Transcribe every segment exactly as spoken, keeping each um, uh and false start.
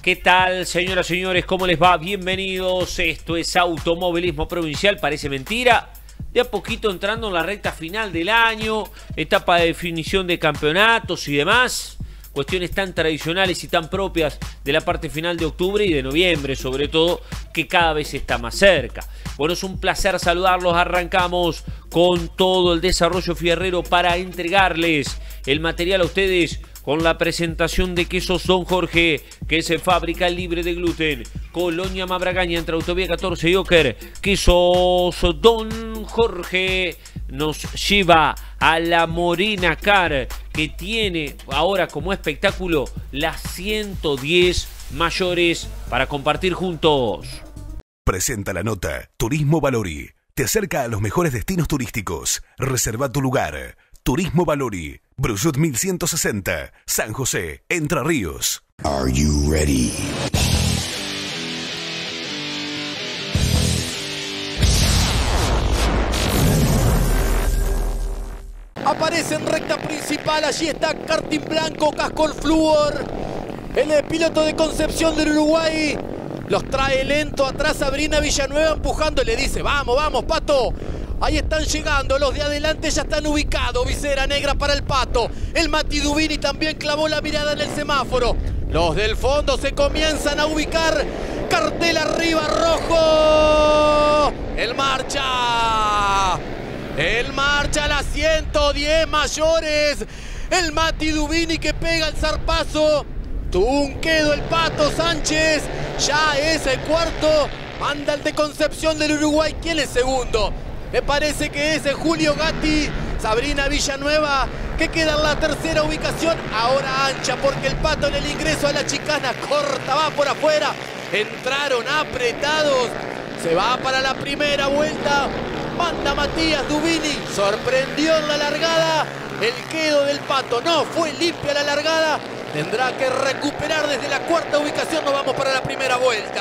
¿Qué tal, señoras y señores? ¿Cómo les va? Bienvenidos. Esto es Automovilismo Provincial. Parece mentira. De a poquito entrando en la recta final del año. Etapa de definición de campeonatos y demás. Cuestiones tan tradicionales y tan propias de la parte final de octubre y de noviembre, sobre todo, que cada vez está más cerca. Bueno, es un placer saludarlos. Arrancamos con todo el desarrollo fierrero para entregarles el material a ustedes con la presentación de Quesos Don Jorge, que es fábrica libre de gluten. Colonia Mabragaña, entre Autovía catorce y Oker. Quesos Don Jorge nos lleva a la Morena Car, que tiene ahora como espectáculo las ciento diez mayores para compartir juntos. Presenta la nota Turismo Valori. Te acerca a los mejores destinos turísticos. Reserva tu lugar. Turismo Valori, Brusut mil ciento sesenta, San José, Entre Ríos. Are you ready? Aparece en recta principal, allí está karting blanco, casco flúor. El piloto de Concepción del Uruguay los trae lento atrás. Sabrina Villanueva empujando, le dice: vamos, vamos, Pato. Ahí están llegando, los de adelante ya están ubicados. Visera negra para el Pato. El Mati Dubini también clavó la mirada en el semáforo. Los del fondo se comienzan a ubicar. Cartel arriba, rojo. El marcha. El marcha, las ciento diez mayores. El Mati Dubini que pega el zarpazo. Tunquedo el Pato Sánchez. Ya es el cuarto. Manda el de Concepción del Uruguay. ¿Quién es segundo? Me parece que es Julio Gatti. Sabrina Villanueva, que queda en la tercera ubicación. Ahora ancha porque el Pato en el ingreso a la chicana corta, va por afuera. Entraron apretados. Se va para la primera vuelta. Manda Matías Dubini. Sorprendió en la largada. El quedo del Pato no fue limpia la largada. Tendrá que recuperar desde la cuarta ubicación. Nos vamos para la primera vuelta.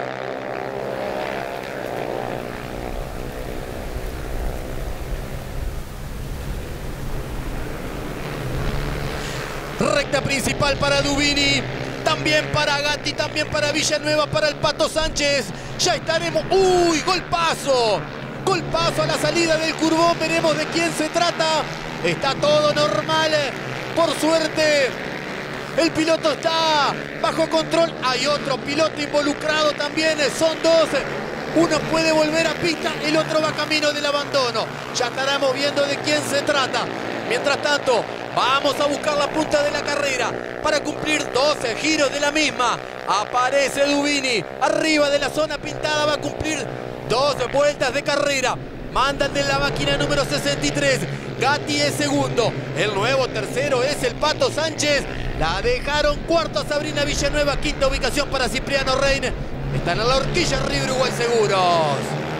Recta principal para Dubini, también para Gatti, también para Villanueva, para el Pato Sánchez. Ya estaremos. ¡Uy! Golpazo. Golpazo a la salida del curvón. Veremos de quién se trata. Está todo normal. Por suerte, el piloto está bajo control. Hay otro piloto involucrado también. Son dos. Uno puede volver a pista, el otro va camino del abandono. Ya estaremos viendo de quién se trata. Mientras tanto, vamos a buscar la punta de la carrera para cumplir doce giros de la misma. Aparece Dubini, arriba de la zona pintada, va a cumplir doce vueltas de carrera. Mandan de la máquina número sesenta y tres. Gatti es segundo. El nuevo tercero es el Pato Sánchez. La dejaron cuarto a Sabrina Villanueva. Quinta ubicación para Cipriano Rein. Están en la horquilla Río Uruguay Seguros.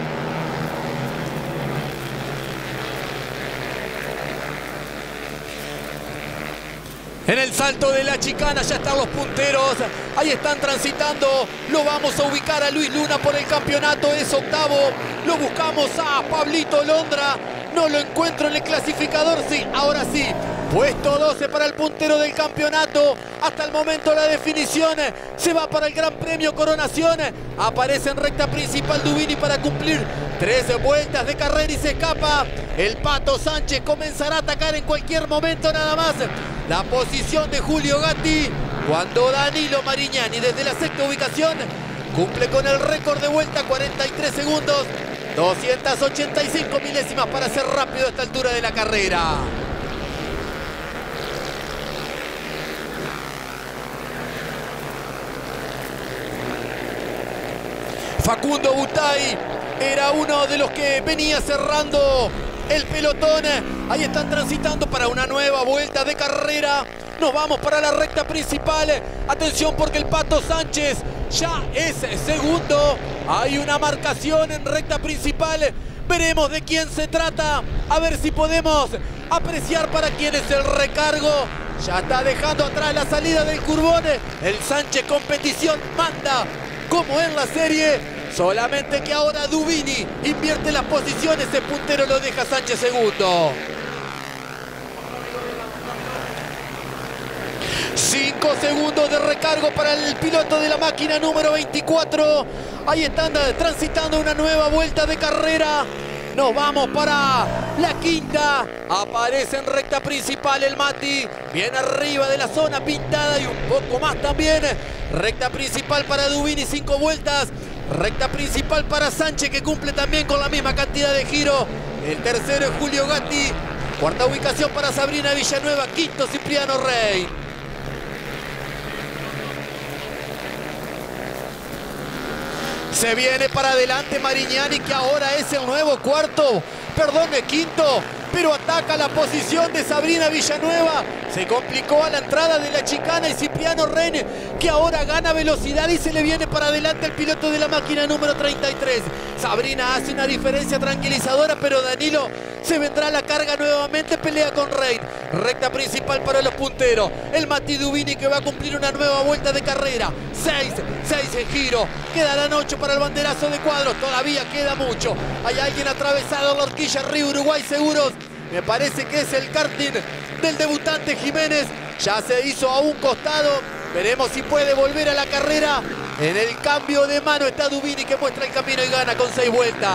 En el salto de la chicana ya están los punteros. Ahí están transitando. Lo vamos a ubicar a Luis Luna por el campeonato. Es octavo. Lo buscamos a Pablito Londra. No lo encuentro en el clasificador. Sí, ahora sí. Puesto doce para el puntero del campeonato. Hasta el momento la definición se va para el Gran Premio Coronación. Aparece en recta principal Dubini para cumplir trece vueltas de carrera y se escapa. El Pato Sánchez comenzará a atacar en cualquier momento nada más. La posición de Julio Gatti cuando Danilo Marignani desde la sexta ubicación cumple con el récord de vuelta, cuarenta y tres segundos, doscientas ochenta y cinco milésimas para ser rápido a esta altura de la carrera. Facundo Butay era uno de los que venía cerrando el pelotón. Ahí están transitando para una nueva vuelta de carrera. Nos vamos para la recta principal. Atención porque el Pato Sánchez ya es segundo. Hay una marcación en recta principal. Veremos de quién se trata. A ver si podemos apreciar para quién es el recargo. Ya está dejando atrás la salida del curvón. El Sánchez Competición manda como en la serie. Solamente que ahora Dubini invierte las posiciones. El puntero lo deja Sánchez segundo. cinco segundos de recargo para el piloto de la máquina número veinticuatro. Ahí están transitando una nueva vuelta de carrera. Nos vamos para la quinta. Aparece en recta principal el Mati. Bien arriba de la zona pintada y un poco más también. Recta principal para Dubini, cinco vueltas. Recta principal para Sánchez, que cumple también con la misma cantidad de giro. El tercero es Julio Gatti. Cuarta ubicación para Sabrina Villanueva. Quinto Cipriano Rey. Se viene para adelante Marignani, que ahora es el nuevo cuarto, perdón, el quinto, pero ataca la posición de Sabrina Villanueva. Se complicó a la entrada de la chicana y Cipriano Rey, que ahora gana velocidad y se le viene para adelante el piloto de la máquina número treinta y tres. Sabrina hace una diferencia tranquilizadora, pero Danilo se vendrá a la carga nuevamente, pelea con Rey. Recta principal para los punteros. El Mati Dubini, que va a cumplir una nueva vuelta de carrera. seis, seis en giro. Quedarán ocho para el banderazo de cuadros. Todavía queda mucho. Hay alguien atravesado en la horquilla Río Uruguay Seguros. Me parece que es el karting del debutante Jiménez. Ya se hizo a un costado. Veremos si puede volver a la carrera. En el cambio de mano está Dubini, que muestra el camino y gana con seis vueltas.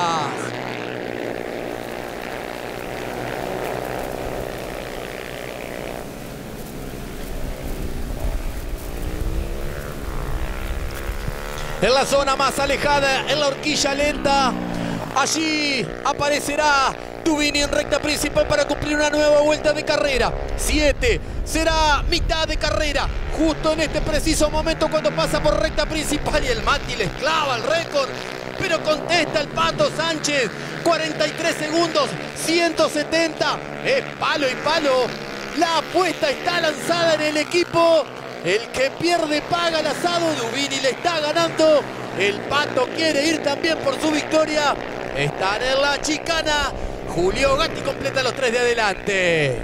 En la zona más alejada, en la horquilla lenta, allí aparecerá Dubini en recta principal para cumplir una nueva vuelta de carrera. siete, será mitad de carrera, justo en este preciso momento cuando pasa por recta principal y el Mati les clava el récord, pero contesta el Pato Sánchez. cuarenta y tres segundos, ciento setenta, es palo y palo. La apuesta está lanzada en el equipo. El que pierde paga el asado. Dubini le está ganando. El Pato quiere ir también por su victoria. Están en la chicana. Julio Gatti completa los tres de adelante.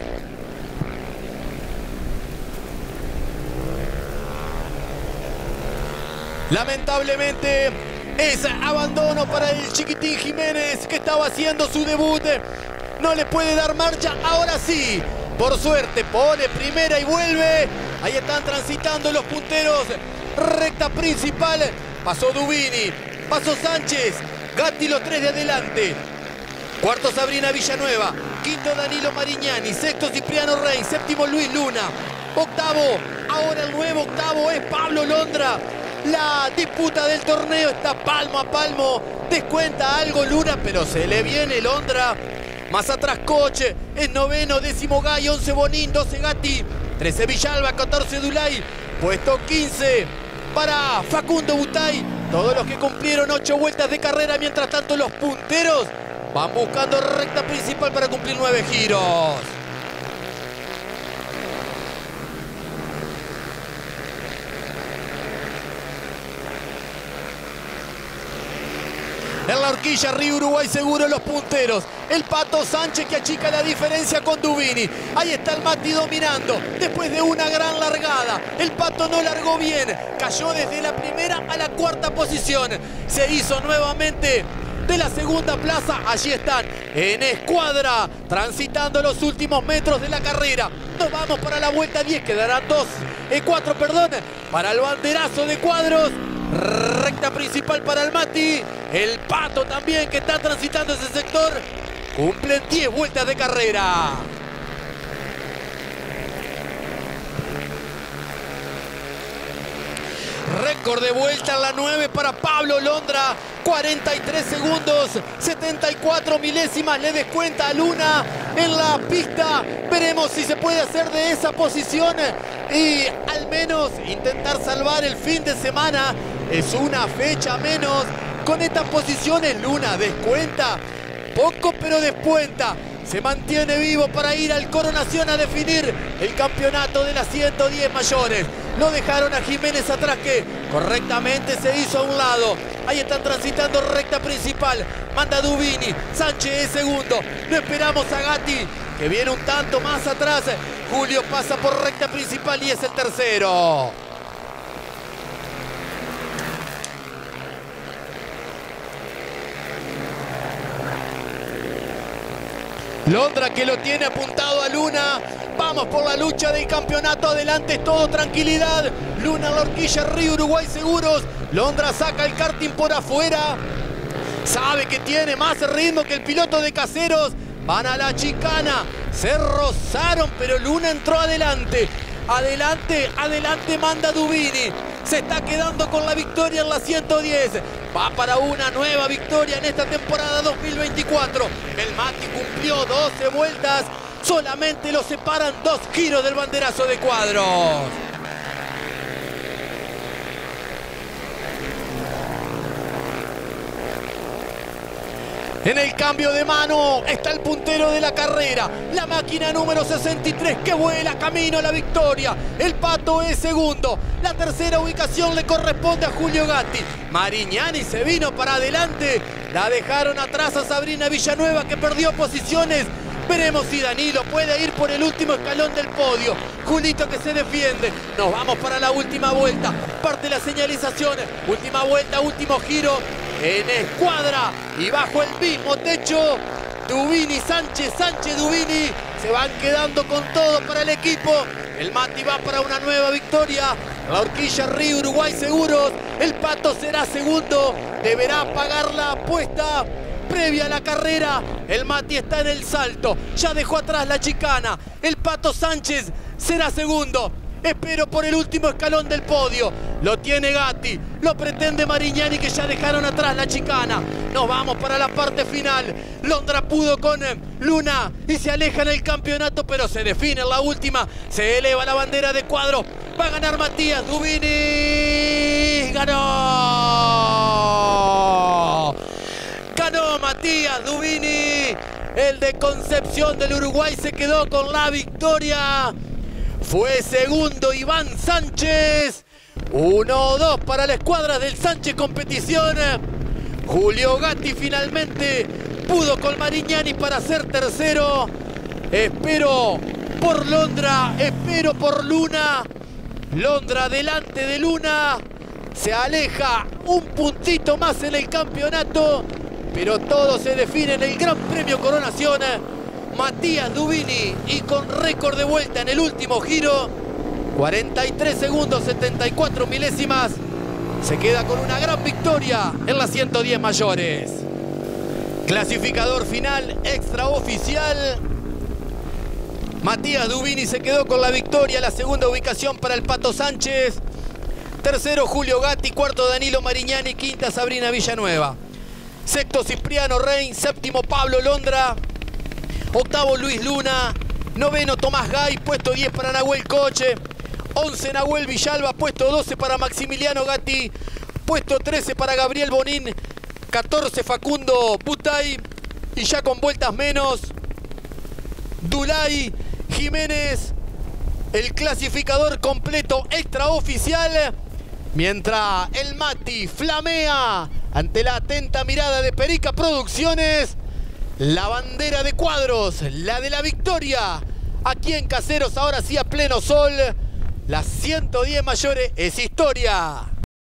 Lamentablemente es abandono para el Chiquitín Jiménez, que estaba haciendo su debut. No le puede dar marcha. Ahora sí, por suerte pone primera y vuelve. Ahí están transitando los punteros. Recta principal. Pasó Dubini. Pasó Sánchez. Gatti los tres de adelante. Cuarto Sabrina Villanueva. Quinto Danilo Marignani. Sexto Cipriano Rey. Séptimo Luis Luna. Octavo. Ahora el nuevo octavo es Pablo Londra. La disputa del torneo está palmo a palmo. Descuenta algo Luna, pero se le viene Londra. Más atrás Coche. Es noveno. Décimo Gay. Once Bonín. Doce Gatti. trece Villalba, catorce Dulay, puesto quince para Facundo Butay. Todos los que cumplieron ocho vueltas de carrera. Mientras tanto los punteros van buscando recta principal para cumplir nueve giros. En la horquilla Río Uruguay Seguro los punteros. El Pato Sánchez, que achica la diferencia con Dubini. Ahí está el Mati dominando. Después de una gran largada. El Pato no largó bien. Cayó desde la primera a la cuarta posición. Se hizo nuevamente de la segunda plaza. Allí están en escuadra, transitando los últimos metros de la carrera. Nos vamos para la vuelta diez. Quedarán dos, eh, cuatro, perdón, para el banderazo de cuadros. Recta principal para el Mati. El Pato también, que está transitando ese sector. Cumplen diez vueltas de carrera. Récord de vuelta en la nueve para Pablo Londra. cuarenta y tres segundos, setenta y cuatro milésimas le descuenta a Luna en la pista. Veremos si se puede hacer de esa posición y al menos intentar salvar el fin de semana. Es una fecha menos. Con estas posiciones Luna descuenta poco, pero descuenta. Se mantiene vivo para ir al Coronación a definir el campeonato de las ciento diez mayores. Lo dejaron a Jiménez atrás, que correctamente se hizo a un lado. Ahí están transitando recta principal. Manda Dubini. Sánchez es segundo. No esperamos a Gatti, que viene un tanto más atrás. Julio pasa por recta principal y es el tercero. Londra que lo tiene apuntado a Luna. Vamos por la lucha del campeonato. Adelante es todo tranquilidad. Luna en la horquilla, Río Uruguay seguros. Londra saca el karting por afuera. Sabe que tiene más ritmo que el piloto de Caseros. Van a la chicana. Se rozaron, pero Luna entró adelante. Adelante, adelante manda Dubini. Se está quedando con la victoria en la ciento diez. Va para una nueva victoria en esta temporada dos mil veinticuatro. El Mati cumplió doce vueltas. Solamente lo separan dos giros del banderazo de Cuadros. En el cambio de mano está el puntero de la carrera, la máquina número sesenta y tres que vuela camino a la victoria. El Pato es segundo. La tercera ubicación le corresponde a Julio Gatti. Marignani se vino para adelante. La dejaron atrás a Sabrina Villanueva, que perdió posiciones. Veremos si Danilo puede ir por el último escalón del podio. Julito que se defiende. Nos vamos para la última vuelta. Parte la señalización. Última vuelta, último giro. En escuadra y bajo el mismo techo, Dubini, Sánchez, Sánchez, Dubini se van quedando con todo para el equipo. El Mati va para una nueva victoria. La horquilla Río Uruguay seguros. El Pato será segundo. Deberá pagar la apuesta previa a la carrera. El Mati está en el salto. Ya dejó atrás la chicana. El Pato Sánchez será segundo. Espero por el último escalón del podio. Lo tiene Gatti. Lo pretende Marignani, que ya dejaron atrás la chicana. Nos vamos para la parte final. Londra pudo con Luna y se aleja en el campeonato, pero se define en la última. Se eleva la bandera de Cuadros. Va a ganar Matías Dubini. ¡Ganó! Ganó Matías Dubini. El de Concepción del Uruguay se quedó con la victoria. Fue segundo Iván Sánchez. uno dos para la escuadra del Sánchez Competición. Julio Gatti finalmente pudo con Marignani para ser tercero. Espero por Londra, espero por Luna. Londra delante de Luna. Se aleja un puntito más en el campeonato, pero todo se define en el Gran Premio Coronación. Matías Dubini, y con récord de vuelta en el último giro, cuarenta y tres segundos, setenta y cuatro milésimas, se queda con una gran victoria en las ciento diez mayores. Clasificador final extraoficial. Matías Dubini se quedó con la victoria, la segunda ubicación para el Pato Sánchez. Tercero Julio Gatti, cuarto Danilo Marignani, quinta Sabrina Villanueva. Sexto Cipriano Rein, séptimo Pablo Londra. Octavo Luis Luna, noveno Tomás Gay, puesto diez para Nahuel Coche, once Nahuel Villalba, puesto doce para Maximiliano Gatti, puesto trece para Gabriel Bonín, catorce Facundo Butay, y ya con vueltas menos, Dulay Jiménez, el clasificador completo extraoficial, mientras el Mati flamea ante la atenta mirada de Perica Producciones. La bandera de Cuadros, la de la victoria, aquí en Caseros, ahora sí a pleno sol. Las ciento diez mayores es historia.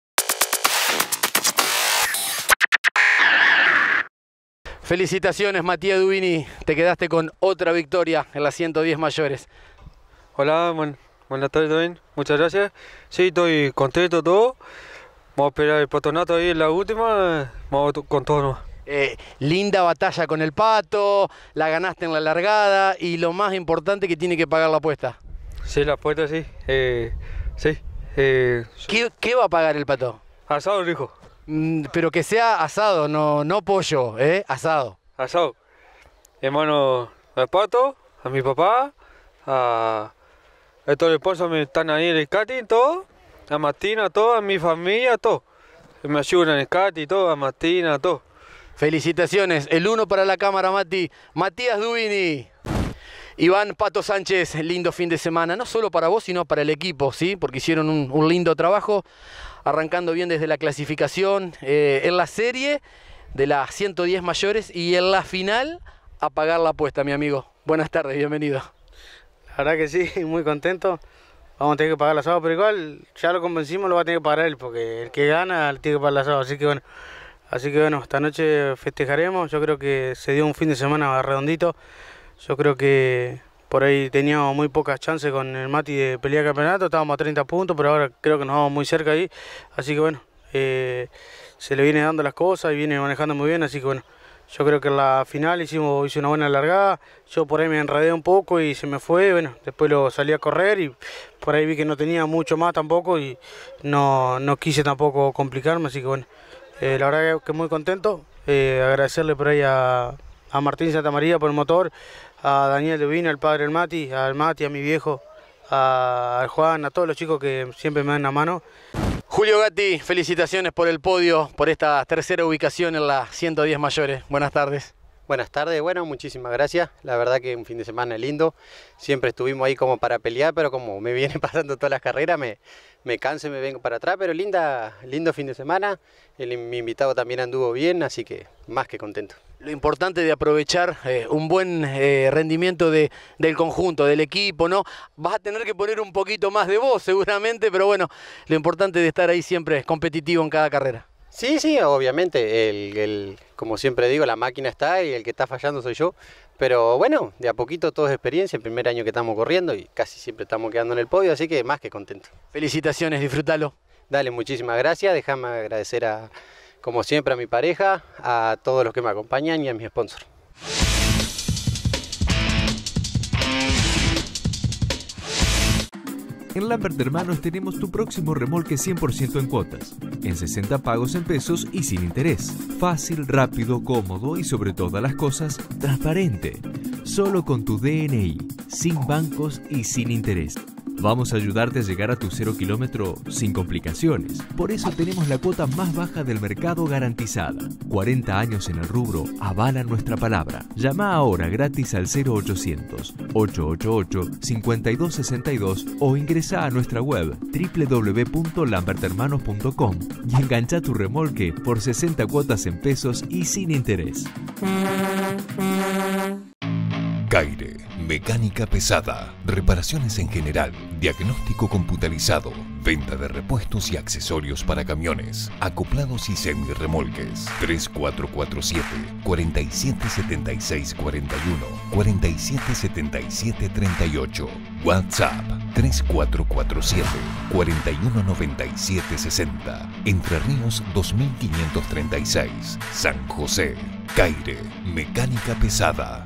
Felicitaciones, Matías Dubini, te quedaste con otra victoria en las ciento diez mayores. Hola, buen, buenas tardes también, muchas gracias. Sí, estoy contento todo. Vamos a esperar el patronato ahí en la última, vamos con todo nomás. Eh, linda batalla con el Pato, la ganaste en la largada y lo más importante, que tiene que pagar la apuesta. Sí, la apuesta sí, eh, sí. Eh, ¿Qué, ¿Qué va a pagar el Pato? asado, dijo. Mm, pero que sea asado, no, no pollo, ¿eh? Asado. Asado. Hermano, al Pato, a mi papá, a, a todos los esposos que están ahí en el karting, todo, a Martina, todo, a mi familia, todo. Me ayudan en el karting, todo, a Martina, todo. Felicitaciones, el uno para la cámara, Mati. Matías Dubini. Iván Pato Sánchez, lindo fin de semana, no solo para vos, sino para el equipo, ¿sí? Porque hicieron un, un lindo trabajo, arrancando bien desde la clasificación, eh, en la serie de las ciento diez mayores y en la final a pagar la apuesta, mi amigo. Buenas tardes, bienvenido. La verdad que sí, muy contento. Vamos a tener que pagar el asado, pero igual ya lo convencimos, lo va a tener que pagar él, porque el que gana tiene que pagar el asado, así que bueno. Así que bueno, esta noche festejaremos. Yo creo que se dio un fin de semana redondito. Yo creo que por ahí teníamos muy pocas chances con el Mati de pelear campeonato, estábamos a treinta puntos, pero ahora creo que nos vamos muy cerca ahí, así que bueno, eh, se le viene dando las cosas y viene manejando muy bien, así que bueno, yo creo que en la final hicimos hice una buena largada, yo por ahí me enredé un poco y se me fue, bueno, después lo salí a correr y por ahí vi que no tenía mucho más tampoco y no, no quise tampoco complicarme, así que bueno, eh, la verdad que muy contento, eh, agradecerle por ahí a, a Martín Santamaría por el motor, a Daniel Dubín, al padre del Mati, al Mati, a mi viejo, a, a Juan, a todos los chicos que siempre me dan la mano. Julio Gatti, felicitaciones por el podio, por esta tercera ubicación en las ciento diez mayores. Buenas tardes. Buenas tardes, bueno, muchísimas gracias. La verdad que un fin de semana lindo. Siempre estuvimos ahí como para pelear, pero como me viene pasando todas las carreras, me, me canso y me vengo para atrás. Pero linda, lindo fin de semana. El, mi invitado también anduvo bien, así que más que contento. Lo importante de aprovechar eh, un buen eh, rendimiento de, del conjunto, del equipo, ¿no? Vas a tener que poner un poquito más de voz seguramente, pero bueno, lo importante de estar ahí siempre es competitivo en cada carrera. Sí, sí, obviamente, el, el, como siempre digo, la máquina está y el que está fallando soy yo, pero bueno, de a poquito todo es experiencia, el primer año que estamos corriendo y casi siempre estamos quedando en el podio, así que más que contento. Felicitaciones, disfrútalo. Dale, muchísimas gracias, déjame agradecer a, como siempre, a mi pareja, a todos los que me acompañan y a mis sponsors. En Lambert Hermanos tenemos tu próximo remolque cien por ciento en cuotas, en sesenta pagos en pesos y sin interés. Fácil, rápido, cómodo y sobre todas las cosas, transparente. Solo con tu D N I, sin bancos y sin interés. Vamos a ayudarte a llegar a tu cero kilómetro sin complicaciones. Por eso tenemos la cuota más baja del mercado garantizada. cuarenta años en el rubro avalan nuestra palabra. Llama ahora gratis al cero ochocientos, ochocientos ochenta y ocho, cincuenta y dos sesenta y dos o ingresa a nuestra web doble u doble u doble u punto lambert hermanos punto com y engancha tu remolque por sesenta cuotas en pesos y sin interés. Caire, mecánica pesada, reparaciones en general, diagnóstico computarizado, venta de repuestos y accesorios para camiones, acoplados y semirremolques. tres cuatro cuatro siete, cuatro siete siete seis cuatro uno, cuatro siete siete siete tres ocho. WhatsApp tres cuatro cuatro siete, cuatro uno nueve siete seis cero. Entre Ríos dos mil quinientos treinta y seis. San José. Caire, mecánica pesada.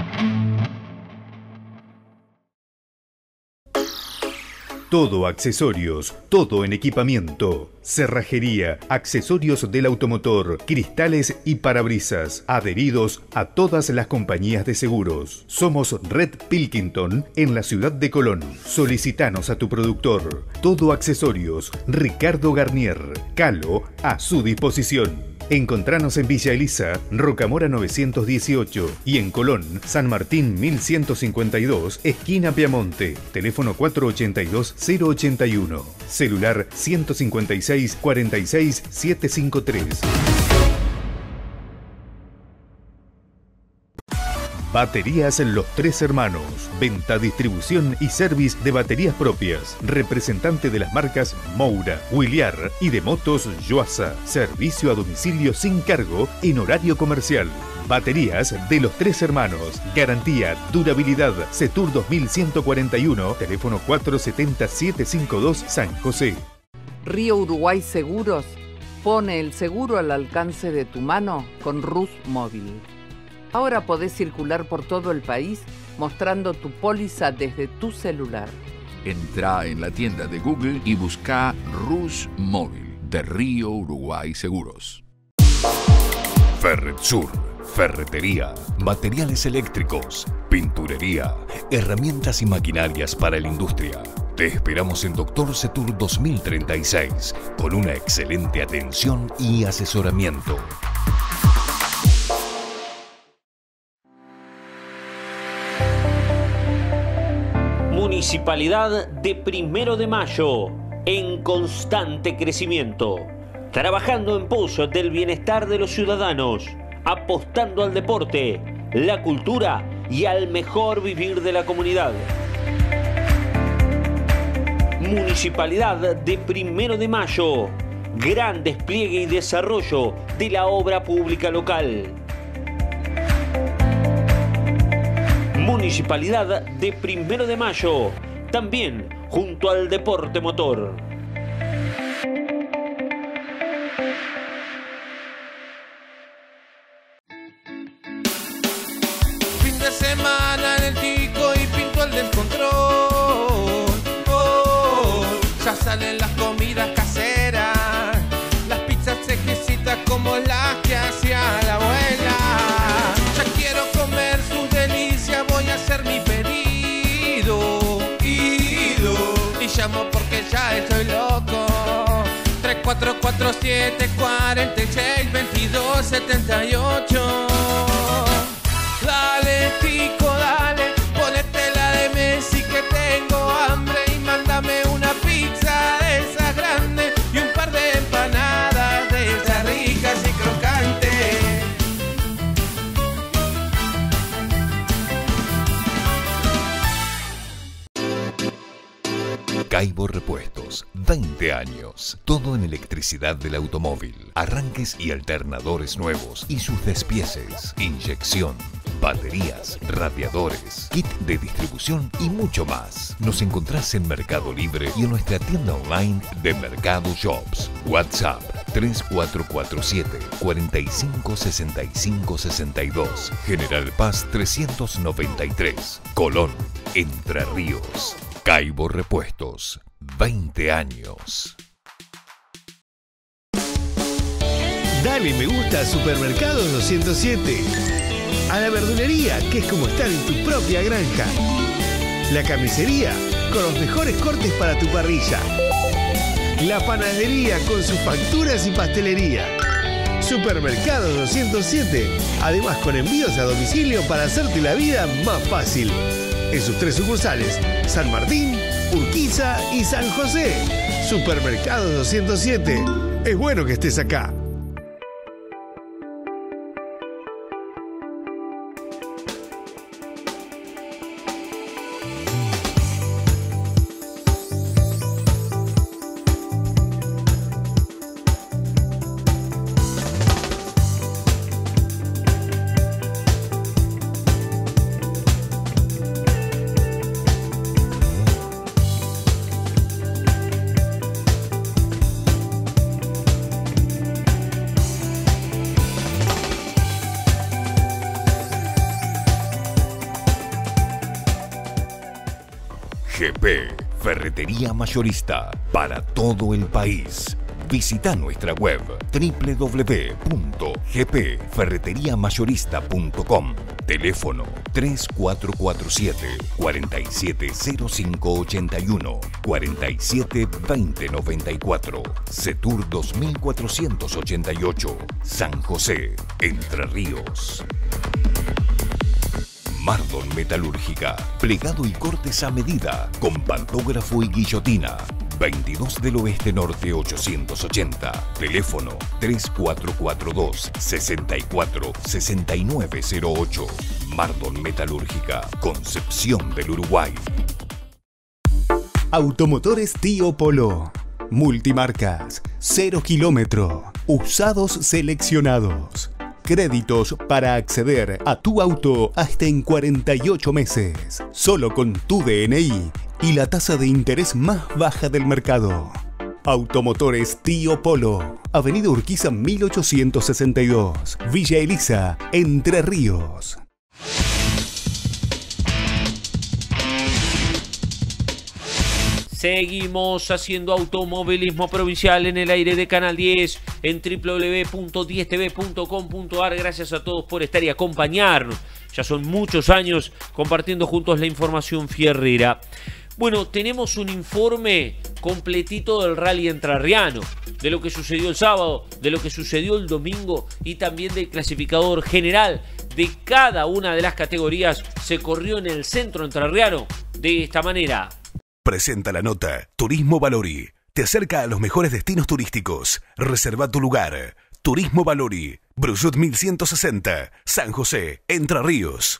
Todo accesorios, todo en equipamiento. Cerrajería, accesorios del automotor, cristales y parabrisas, adheridos a todas las compañías de seguros. Somos Red Pilkington en la ciudad de Colón. Solicitanos a tu productor. Todo accesorios, Ricardo Garnier. Calo a su disposición. Encontranos en Villa Elisa, Rocamora novecientos dieciocho y en Colón, San Martín mil ciento cincuenta y dos, esquina Piamonte. Teléfono cuatro ocho dos, cero ocho uno. Celular ciento cincuenta y seis, cuarenta y seis, setecientos cincuenta y tres. Baterías Los Tres Hermanos. Venta, distribución y service de baterías propias. Representante de las marcas Moura, Williar y de motos Yuasa. Servicio a domicilio sin cargo en horario comercial. Baterías de Los Tres Hermanos. Garantía, durabilidad. Cetur dos mil ciento cuarenta y uno. Teléfono cuatro siete cero, siete cinco dos, San José. Río Uruguay Seguros pone el seguro al alcance de tu mano con Rus Móvil. Ahora podés circular por todo el país mostrando tu póliza desde tu celular. Entrá en la tienda de Google y busca Rus Móvil de Río Uruguay Seguros. Ferretsur, ferretería, materiales eléctricos, pinturería, herramientas y maquinarias para la industria. Te esperamos en Doctor Cetur dos mil treinta y seis con una excelente atención y asesoramiento. Municipalidad de Primero de Mayo, en constante crecimiento, trabajando en pos del bienestar de los ciudadanos, apostando al deporte, la cultura y al mejor vivir de la comunidad. Municipalidad de Primero de Mayo, gran despliegue y desarrollo de la obra pública local. Municipalidad de Primero de Mayo, también junto al deporte motor. Fin de semana en el Tico y pinto el descontrol. Oh, ya salen las comidas caseras, las pizzas exquisitas como las que hacía la abuela. Ya quiero comer sus delicias, voy a hacer mi pedido. Ido. Y llamo porque ya estoy loco. tres cuatro cuatro siete cuatro seis dos dos siete ocho. Dale, Tico, dale, ponete la de Messi que tengo hambre y mándame una pizza de esas grandes y un par de empanadas de esas ricas y crocantes. Caibo Repuestos, veinte años. Todo en electricidad del automóvil. Arranques y alternadores nuevos y sus despieces. Inyección, baterías, radiadores, kit de distribución y mucho más. Nos encontrás en Mercado Libre y en nuestra tienda online de Mercado Shops. WhatsApp tres cuatro cuatro siete cuatro cinco seis cinco seis dos. General Paz trescientos noventa y tres. Colón, Entre Ríos. Caibo Repuestos, veinte años. Dale me gusta a Supermercados doscientos siete. A la verdulería, que es como estar en tu propia granja. La carnicería, con los mejores cortes para tu parrilla. La panadería, con sus facturas y pastelería. Supermercados doscientos siete, además con envíos a domicilio para hacerte la vida más fácil. En sus tres sucursales, San Martín, Urquiza y San José. Supermercados doscientos siete. Es bueno que estés acá. G P, Ferretería Mayorista, para todo el país. Visita nuestra web doble u doble u doble u punto g p ferretería mayorista punto com. Teléfono tres cuatro cuatro siete cuatro siete cero cinco ocho uno cuatro siete dos cero nueve cuatro. Setur dos mil cuatrocientos ochenta y ocho. San José, Entre Ríos. Mardon Metalúrgica, plegado y cortes a medida, con pantógrafo y guillotina. veintidós del Oeste Norte ochocientos ochenta. Teléfono tres cuatro cuatro dos sesenta y cuatro sesenta y nueve cero ocho. Mardon Metalúrgica, Concepción del Uruguay. Automotores Tío Polo. Multimarcas, cero kilómetro, usados seleccionados. Créditos para acceder a tu auto hasta en cuarenta y ocho meses, solo con tu D N I y la tasa de interés más baja del mercado. Automotores Tío Polo, Avenida Urquiza mil ochocientos sesenta y dos, Villa Elisa, Entre Ríos. Seguimos haciendo automovilismo provincial en el aire de Canal diez en doble u doble u doble u punto diez t v punto com punto a r. Gracias a todos por estar y acompañarnos. Ya son muchos años compartiendo juntos la información fierrera. Bueno, tenemos un informe completito del Rally Entrerriano, de lo que sucedió el sábado, de lo que sucedió el domingo y también del clasificador general de cada una de las categorías. Se corrió en el centro entrerriano de esta manera. Presenta la nota Turismo Valori. Te acerca a los mejores destinos turísticos. Reserva tu lugar. Turismo Valori. Brusut mil ciento sesenta. San José, Entre Ríos.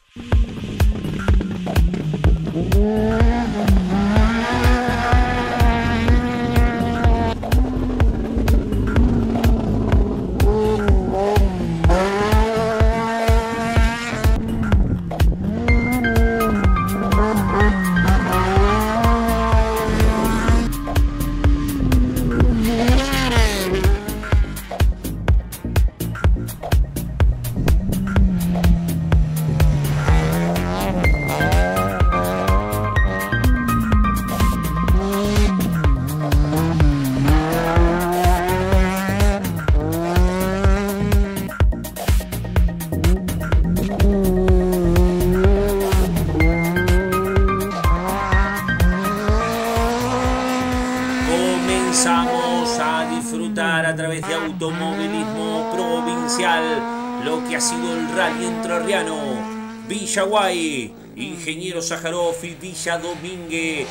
automovilismo provincial, lo que ha sido el rally entrerriano. Villaguay, Ingeniero Sájarov y Villa Domínguez,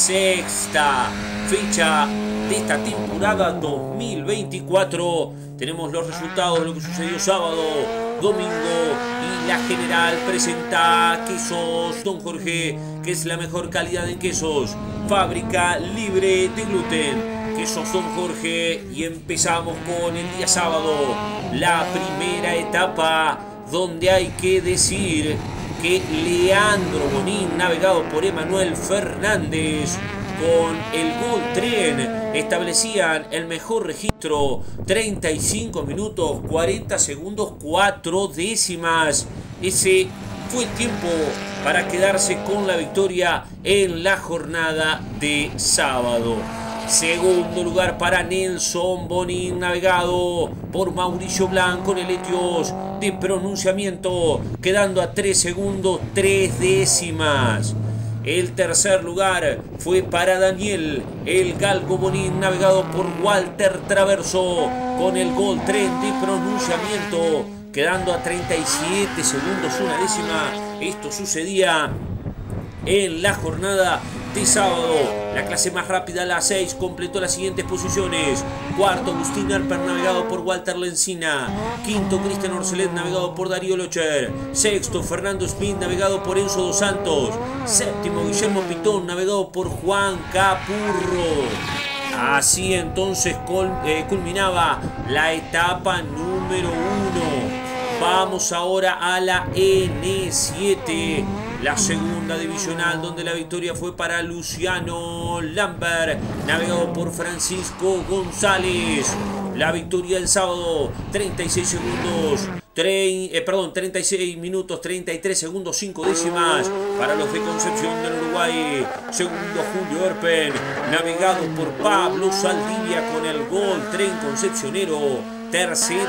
sexta fecha de esta temporada dos mil veinticuatro. Tenemos los resultados de lo que sucedió sábado, domingo, y la general presenta quesos Don Jorge, que es la mejor calidad en quesos, fábrica libre de gluten. Quesos Don Jorge, y empezamos con el día sábado, la primera etapa, donde hay que decir que Leandro Bonín, navegado por Emanuel Fernández, con el Gold Tren, establecían el mejor registro, treinta y cinco minutos, cuarenta segundos, cuatro décimas. Ese fue el tiempo para quedarse con la victoria en la jornada de sábado. Segundo lugar para Nelson Bonín, navegado por Mauricio Blanco en el Etios de pronunciamiento, quedando a tres segundos, tres décimas. El tercer lugar fue para Daniel El Galgo Bonín, navegado por Walter Traverso con el Gold Tren de pronunciamiento, quedando a treinta y siete segundos, una décima. Esto sucedía en la jornada de sábado. La clase más rápida, la seis, completó las siguientes posiciones. Cuarto, Agustín Arper, navegado por Walter Lencina. Quinto, Cristian Orcelet, navegado por Darío Locher. Sexto, Fernando Smith, navegado por Enzo Dos Santos. Séptimo, Guillermo Pitón, navegado por Juan Capurro. Así entonces culminaba la etapa número uno. Vamos ahora a la N siete, la segunda divisional, donde la victoria fue para Luciano Lambert, navegado por Francisco González. La victoria del sábado, treinta y seis segundos, eh, perdón, treinta y seis minutos, treinta y tres segundos, cinco décimas para los de Concepción del Uruguay. Segundo, Julio Erpen, navegado por Pablo Saldivia con el Gold Tren concepcionero. Tercero,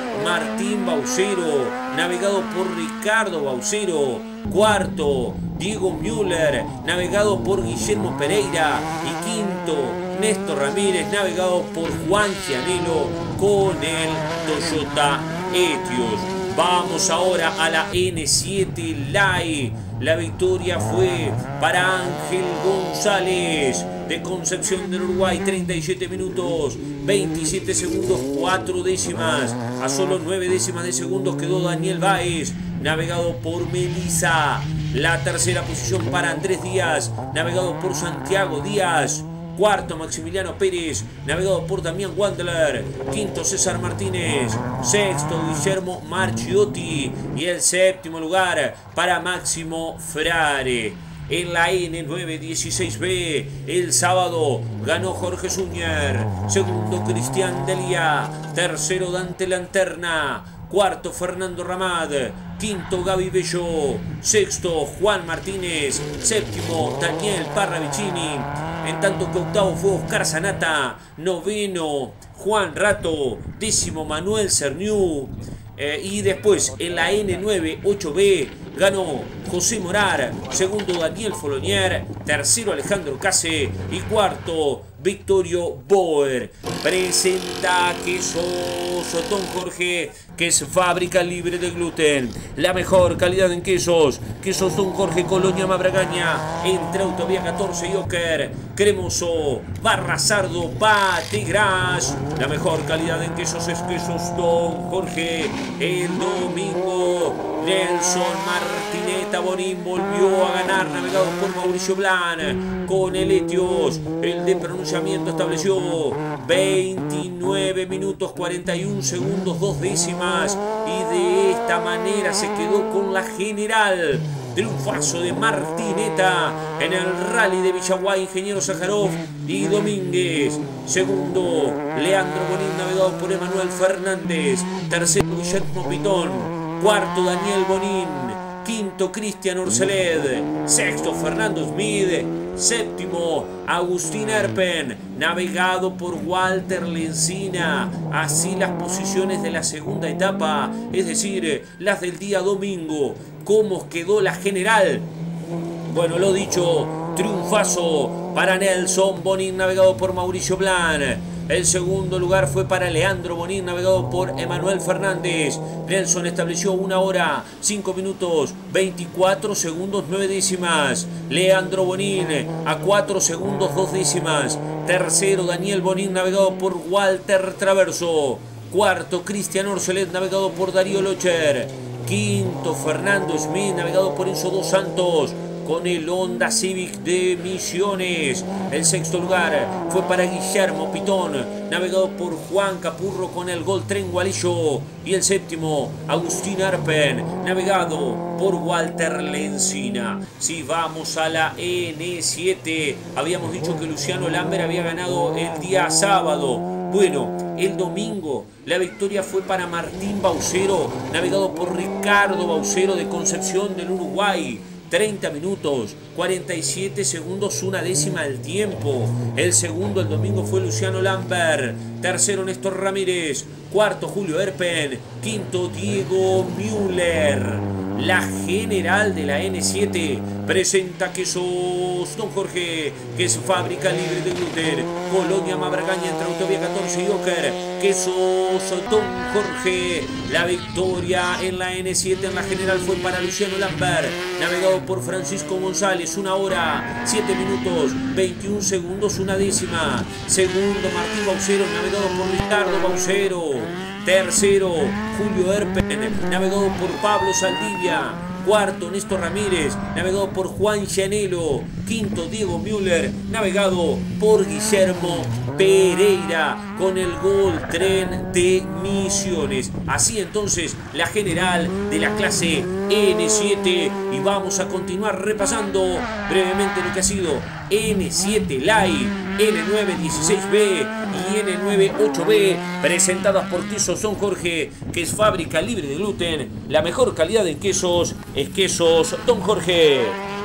Martín Baucero, navegado por Ricardo Baucero. Cuarto, Diego Müller, navegado por Guillermo Pereira. Y quinto, Néstor Ramírez, navegado por Juan Gianello con el Toyota Etios. Vamos ahora a la N siete Live. La victoria fue para Ángel González de Concepción del Uruguay, treinta y siete minutos, veintisiete segundos, cuatro décimas. A solo nueve décimas de segundos quedó Daniel Báez, navegado por Melissa. La tercera posición para Andrés Díaz, navegado por Santiago Díaz. Cuarto, Maximiliano Pérez, navegado por Damián Wandler. Quinto, César Martínez. Sexto, Guillermo Marchiotti. Y el séptimo lugar para Máximo Frare. En la N nueve dieciséis B, el sábado, ganó Jorge Zúñer. Segundo, Cristian Delia. Tercero, Dante Lanterna. Cuarto, Fernando Ramad. Quinto, Gaby Bello. Sexto, Juan Martínez. Séptimo, Daniel Parravicini. En tanto que octavo fue Oscar Zanata. Noveno, Juan Rato. Décimo, Manuel Cerniú. Eh, y después en la N nueve ocho B ganó José Morar. Segundo, Daniel Folonier. Tercero, Alejandro Case. Y cuarto, Victorio Boer. Presenta Quesos Don Jorge, que es fábrica libre de gluten. La mejor calidad en quesos. Quesos Don Jorge, Colonia Mabragaña, entre Autovía catorce y Oker. Cremoso, Barrazardo, Bategras. La mejor calidad en quesos es Quesos Don Jorge. El domingo, Nelson Martineta Bonín volvió a ganar, navegado por Mauricio Blan con el Etios. El de pronunciamiento estableció veintinueve minutos, cuarenta y un segundos, dos décimas. Y de esta manera se quedó con la general. Triunfazo de Martineta en el rally de Villaguay, Ingeniero Sájarov y Domínguez. Segundo, Leandro Bonín, navegado por Emanuel Fernández. Tercero, Guillermo Pitón. Cuarto, Daniel Bonín. Quinto, Cristian Orcelet. Sexto, Fernando Smith. Séptimo, Agustín Erpen, navegado por Walter Lencina. Así las posiciones de la segunda etapa, es decir, las del día domingo. ¿Cómo quedó la general? Bueno, lo dicho, triunfazo para Nelson Bonín, navegado por Mauricio Blan. El segundo lugar fue para Leandro Bonín, navegado por Emanuel Fernández. Nelson estableció una hora, cinco minutos, veinticuatro segundos, nueve décimas. Leandro Bonín a cuatro segundos, dos décimas. Tercero, Daniel Bonín, navegado por Walter Traverso. Cuarto, Cristian Orcelet, navegado por Darío Locher. Quinto, Fernando Smith, navegado por Enzo Dos Santos, con el Honda Civic de Misiones. El sexto lugar fue para Guillermo Pitón, navegado por Juan Capurro con el Gol Tren Gualillo. Y el séptimo, Agustín Arpen, navegado por Walter Lencina. Si vamos a la N siete, habíamos dicho que Luciano Lambert había ganado el día sábado. Bueno, el domingo la victoria fue para Martín Baucero, navegado por Ricardo Baucero de Concepción del Uruguay. treinta minutos, cuarenta y siete segundos, una décima del tiempo. El segundo el domingo fue Luciano Lambert. Tercero, Néstor Ramírez. Cuarto, Julio Erpen. Quinto, Diego Müller. La general de la N siete presenta Quesos Don Jorge, que es fábrica libre de gluten. Colonia Mabragaña entre Autovía catorce y Oker. Quesos Don Jorge. La victoria en la N siete en la general fue para Luciano Lambert, navegado por Francisco González. Una hora, siete minutos, veintiún segundos, una décima. Segundo, Martín Baucero, navegado por Ricardo Baucero. Tercero, Julio Erpen, navegado por Pablo Saldivia. Cuarto, Néstor Ramírez, navegado por Juan Llanelo. Quinto, Diego Müller, navegado por Guillermo Pereira, con el Gol Tren de Misiones. Así entonces la general de la clase N siete. Y vamos a continuar repasando brevemente lo que ha sido N siete Live, N nueve dieciséis B y N nueve ocho B, presentadas por Quesos Don Jorge, que es fábrica libre de gluten. La mejor calidad en quesos es Quesos Don Jorge.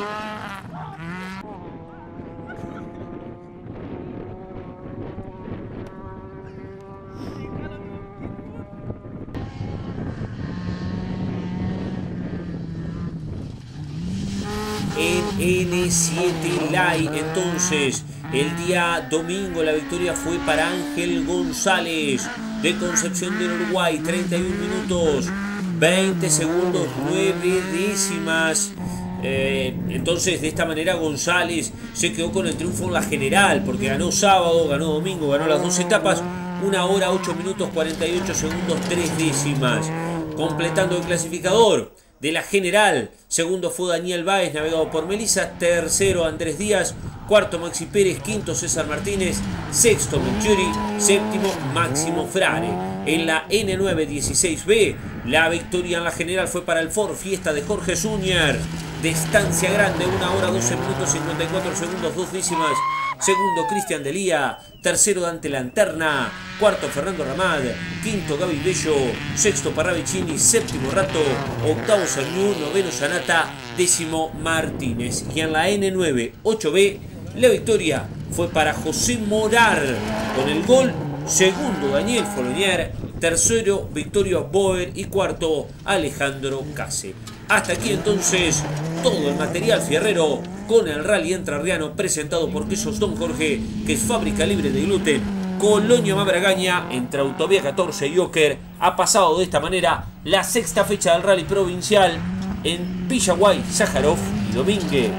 En N siete Live, entonces, el día domingo la victoria fue para Ángel González de Concepción del Uruguay. treinta y un minutos, veinte segundos, nueve décimas. Eh, entonces, de esta manera González se quedó con el triunfo en la general, porque ganó sábado, ganó domingo, ganó las dos etapas. Una hora, ocho minutos, cuarenta y ocho segundos, tres décimas. Completando el clasificador de la general, segundo fue Daniel Báez, navegado por Melissa. Tercero, Andrés Díaz. Cuarto, Maxi Pérez. Quinto, César Martínez. Sexto, Melchiori. Séptimo, Máximo Frare. En la N nueve dieciséis B, la victoria en la general fue para el Ford Fiesta de Jorge Zúñer, de Estancia Grande. Una hora, doce minutos, cincuenta y cuatro segundos, dos décimas. Segundo, Cristian Delía. Tercero, Dante Lanterna. Cuarto, Fernando Ramad. Quinto, Gaby Bello. Sexto, Parravicini. Séptimo, Rato. Octavo, Sarnú. Noveno, Sanata. Décimo, Martínez. Y en la N nueve ocho B, la victoria fue para José Morar con el gol. Segundo, Daniel Folonier. Tercero, Victorio Boer. Y cuarto, Alejandro Case. Hasta aquí entonces todo el material fierrero con el Rally Entrerriano presentado por Quesos Don Jorge, que es fábrica libre de gluten. Colonia Mabragaña entre Autovía catorce y Oker. Ha pasado de esta manera la sexta fecha del Rally Provincial en Villaguay, Sájarov y Domínguez.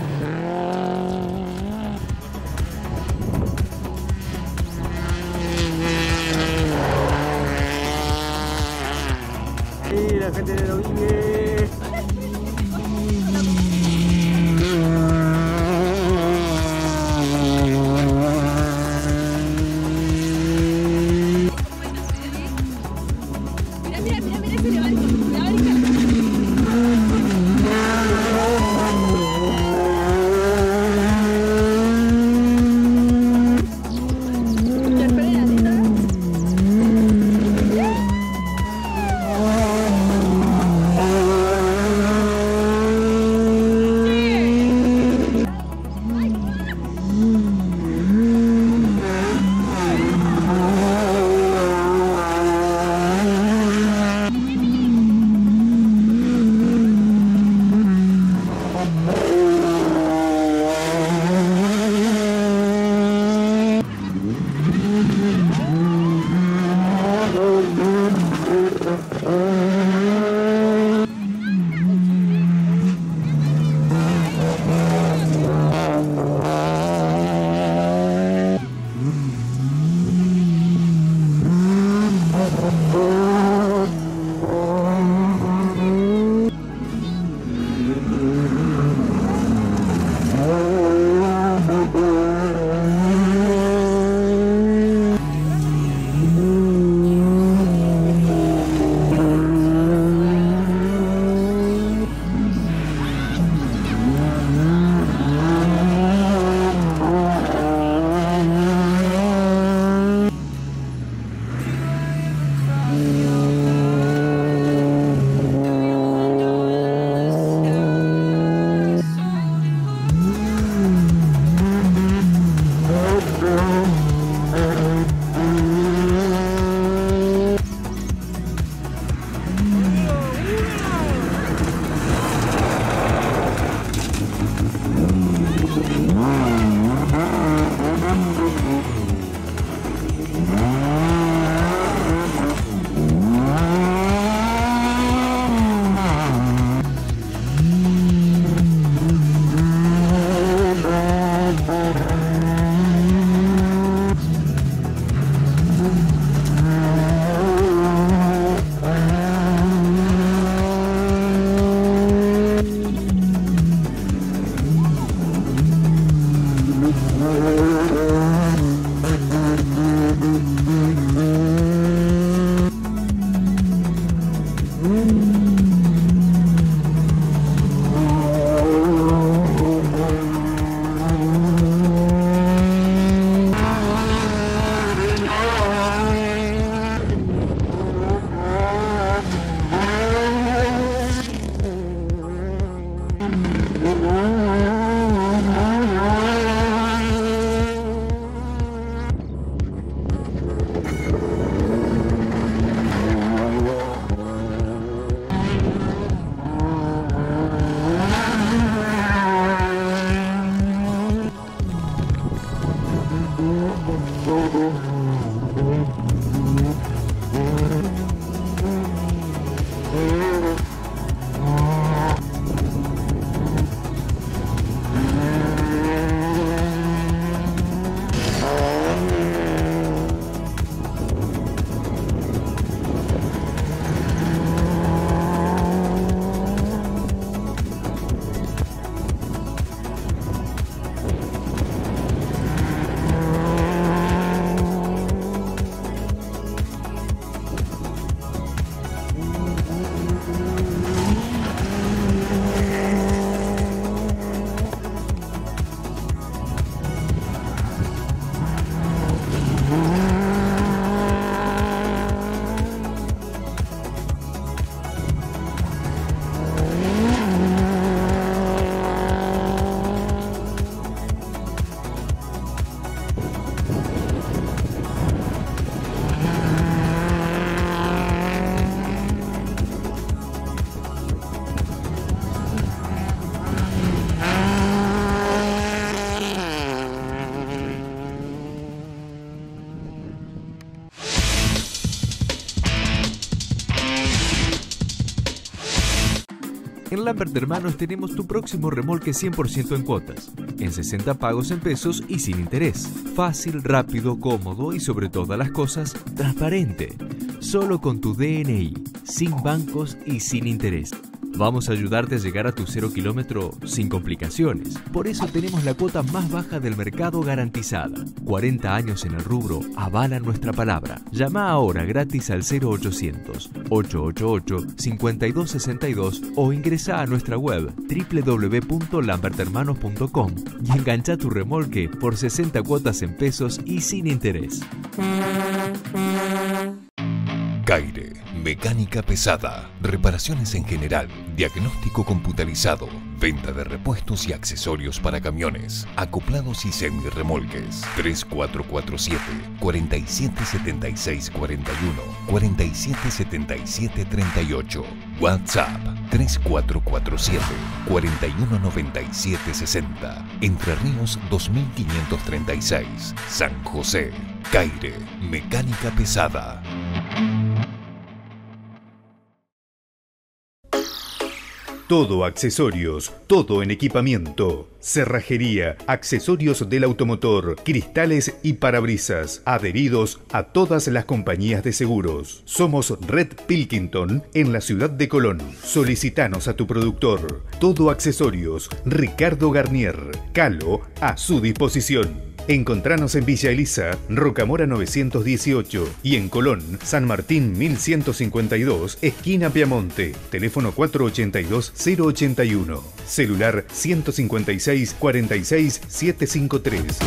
Sí, la gente de Domínguez. Lambert Hermanos tenemos tu próximo remolque cien por ciento en cuotas, en sesenta pagos en pesos y sin interés. Fácil, rápido, cómodo y sobre todas las cosas, transparente. Solo con tu D N I, sin bancos y sin interés. Vamos a ayudarte a llegar a tu cero kilómetro sin complicaciones. Por eso tenemos la cuota más baja del mercado garantizada. cuarenta años en el rubro avalan nuestra palabra. Llama ahora gratis al cero ochocientos, ochocientos ochenta y ocho, cincuenta y dos sesenta y dos o ingresa a nuestra web doble u doble u doble u punto lambert hermanos punto com y engancha tu remolque por sesenta cuotas en pesos y sin interés. Caire, mecánica pesada, reparaciones en general, diagnóstico computarizado, venta de repuestos y accesorios para camiones, acoplados y semirremolques. tres cuatro cuatro siete, cuatro siete siete seis cuatro uno, cuatro siete siete siete tres ocho. WhatsApp tres cuatro cuatro siete, cuatro uno nueve siete seis cero. Entre Ríos dos mil quinientos treinta y seis. San José. Caire, mecánica pesada. Todo accesorios, todo en equipamiento. Cerrajería, accesorios del automotor, cristales y parabrisas, adheridos a todas las compañías de seguros. Somos Red Pilkington en la ciudad de Colón. Solicitanos a tu productor. Todo accesorios, Ricardo Garnier. Calo a su disposición. Encontranos en Villa Elisa, Rocamora novecientos dieciocho y en Colón, San Martín mil ciento cincuenta y dos, esquina Piamonte. Teléfono cuatro ochenta y dos, cero ochenta y uno. Celular ciento cincuenta y seis, cuarenta y seis, setecientos cincuenta y tres.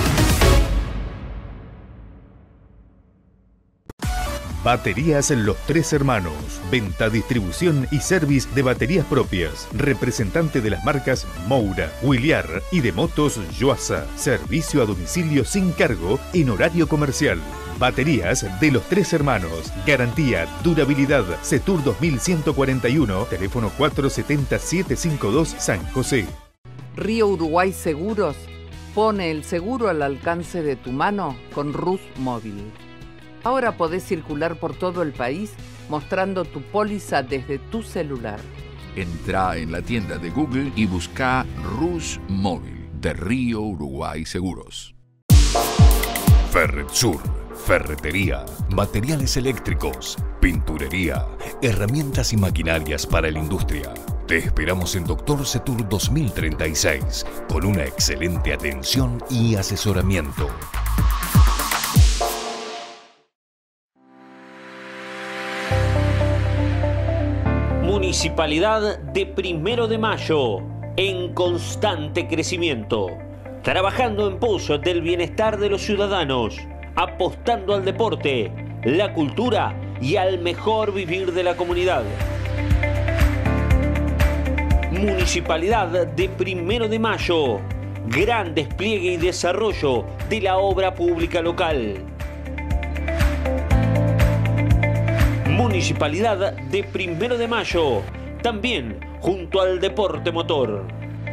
Baterías Los Tres Hermanos. Venta, distribución y service de baterías propias. Representante de las marcas Moura, Williar y de motos Yuasa. Servicio a domicilio sin cargo en horario comercial. Baterías de Los Tres Hermanos. Garantía, durabilidad. Cetur dos mil ciento cuarenta y uno. Teléfono cuatro siete cero, siete cinco dos, San José. Río Uruguay Seguros pone el seguro al alcance de tu mano con Rus Móvil. Ahora podés circular por todo el país mostrando tu póliza desde tu celular. Entrá en la tienda de Google y busca Rus Móvil de Río Uruguay Seguros. Ferretsur, ferretería, materiales eléctricos, pinturería, herramientas y maquinarias para la industria. Te esperamos en Doctor Cetur dos mil treinta y seis con una excelente atención y asesoramiento. Municipalidad de Primero de Mayo, en constante crecimiento, trabajando en pos del bienestar de los ciudadanos, apostando al deporte, la cultura y al mejor vivir de la comunidad. Municipalidad de Primero de Mayo, gran despliegue y desarrollo de la obra pública local. Municipalidad de Primero de Mayo, también junto al deporte motor.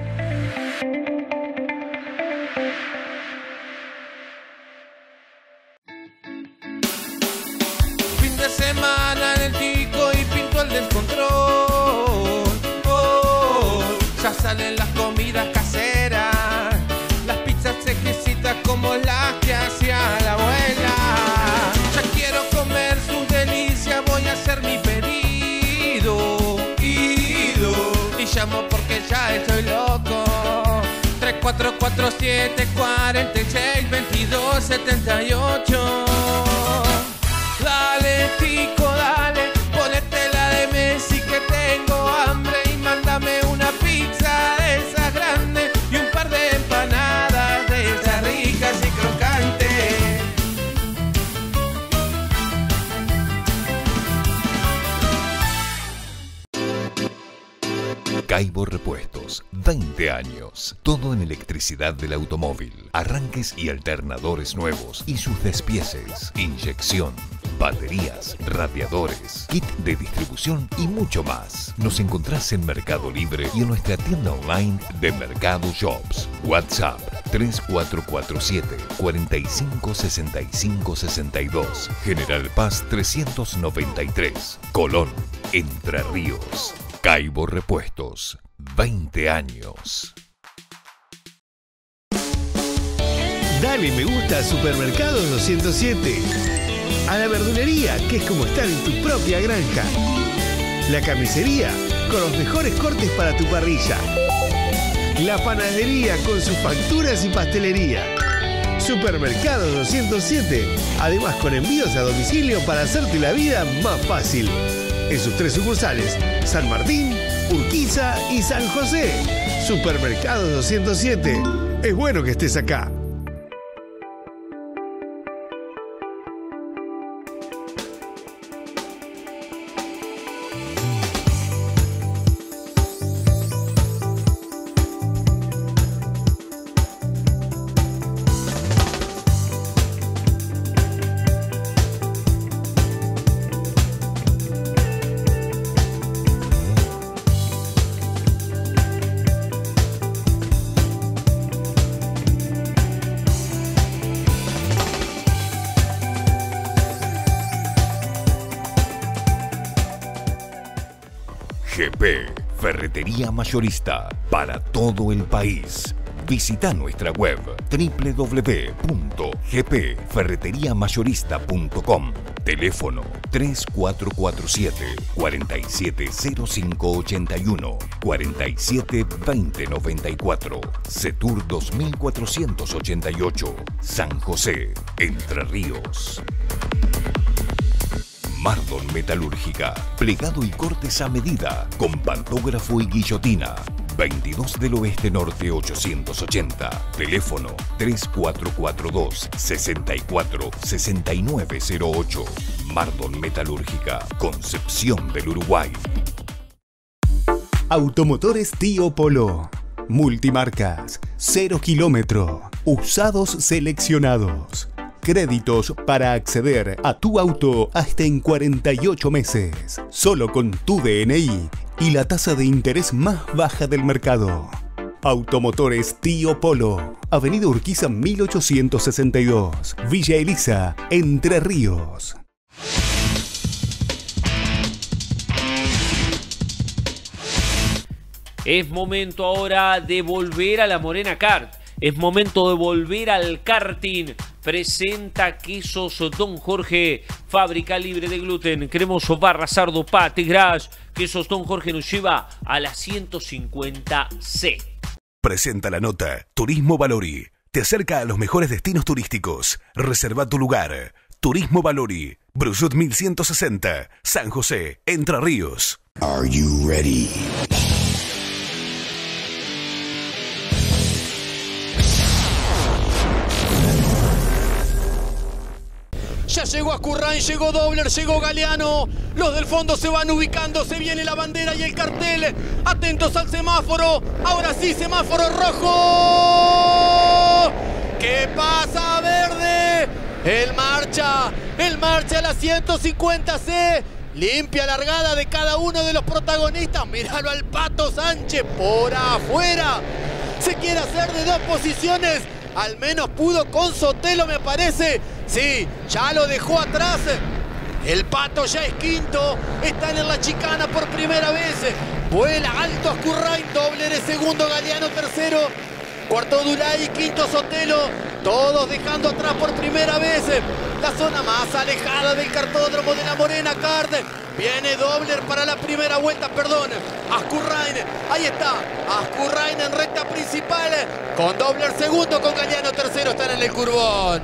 Fin de semana en el pico y pinto el descontrol. Oh, ya salen las comidas caseras, las pizzas exquisitas como las que hacía la abuela. Ya quiero comer sus delicias, voy a hacer mi pedido. Ido. Y llamo porque ya estoy loco. tres cuatro cuatro siete, cuatro seis, veintidós setenta y ocho. Dale, tico, dale, ponete la de Messi que tengo hambre y mándame una pizza de esas grandes y un par de empanadas de esas ricas y crocantes. Caibo Repuestos, veinte años. Todo en electricidad del automóvil. Arranques y alternadores nuevos y sus despieces. Inyección, baterías, radiadores, kit de distribución y mucho más. Nos encontrás en Mercado Libre y en nuestra tienda online de Mercado Shops. WhatsApp tres cuatro cuatro siete, cuatro cinco, seis cinco seis dos. General Paz trescientos noventa y tres. Colón, Entre Ríos. Caibo Repuestos, veinte años. Dale me gusta a Supermercados doscientos siete. A la verdulería, que es como estar en tu propia granja. La carnicería, con los mejores cortes para tu parrilla. La panadería, con sus facturas y pastelería. Supermercados doscientos siete, además con envíos a domicilio para hacerte la vida más fácil. En sus tres sucursales, San Martín, Urquiza y San José. Supermercados doscientos siete. Es bueno que estés acá. G P, ferretería mayorista para todo el país. Visita nuestra web doble u doble u doble u punto g p ferretería mayorista punto com. Teléfono tres cuatro cuatro siete, cuatro siete cero cinco ocho uno, cuatro siete dos cero nueve cuatro. Setur dos mil cuatrocientos ochenta y ocho, San José, Entre Ríos. Mardon Metalúrgica, plegado y cortes a medida, con pantógrafo y guillotina. veintidós del Oeste Norte ochocientos ochenta. Teléfono tres cuatro cuatro dos, seis cuatro, seis nueve cero ocho. Mardon Metalúrgica, Concepción del Uruguay. Automotores Tío Polo. Multimarcas, cero kilómetro, usados seleccionados. Créditos para acceder a tu auto hasta en cuarenta y ocho meses, solo con tu D N I y la tasa de interés más baja del mercado. Automotores Tío Polo, Avenida Urquiza mil ochocientos sesenta y dos, Villa Elisa, Entre Ríos. Es momento ahora de volver a la Morena Kart. Es momento de volver al karting. Presenta Quesos Don Jorge, fábrica libre de gluten, cremoso, barra, sardo, pate, gras. Quesos Don Jorge nos lleva a la ciento cincuenta C. Presenta la nota Turismo Valori. Te acerca a los mejores destinos turísticos. Reserva tu lugar. Turismo Valori. Brujut mil ciento sesenta. San José, Entre Ríos. Are you ready? Ya llegó Ascurrain, llegó Dobler, llegó Galeano. Los del fondo se van ubicando, se viene la bandera y el cartel. Atentos al semáforo. Ahora sí, semáforo rojo. ¿Qué pasa, verde? El marcha, el marcha a la ciento cincuenta C. Limpia largada de cada uno de los protagonistas. Míralo al Pato Sánchez por afuera. Se quiere hacer de dos posiciones. Al menos pudo con Sotelo, me parece. Sí, ya lo dejó atrás. El Pato ya es quinto. Están en la chicana por primera vez. Vuela alto Ascurrain. Dobler es segundo. Galeano tercero. Cuarto Dulay. Quinto Sotelo. Todos dejando atrás por primera vez. La zona más alejada del cartódromo de la Morena Kart. Viene Dobler para la primera vuelta, perdón. Ascurrain, ahí está. Ascurrain en recta principal. Con Dobler segundo, con Galeano tercero. Están en el curbón.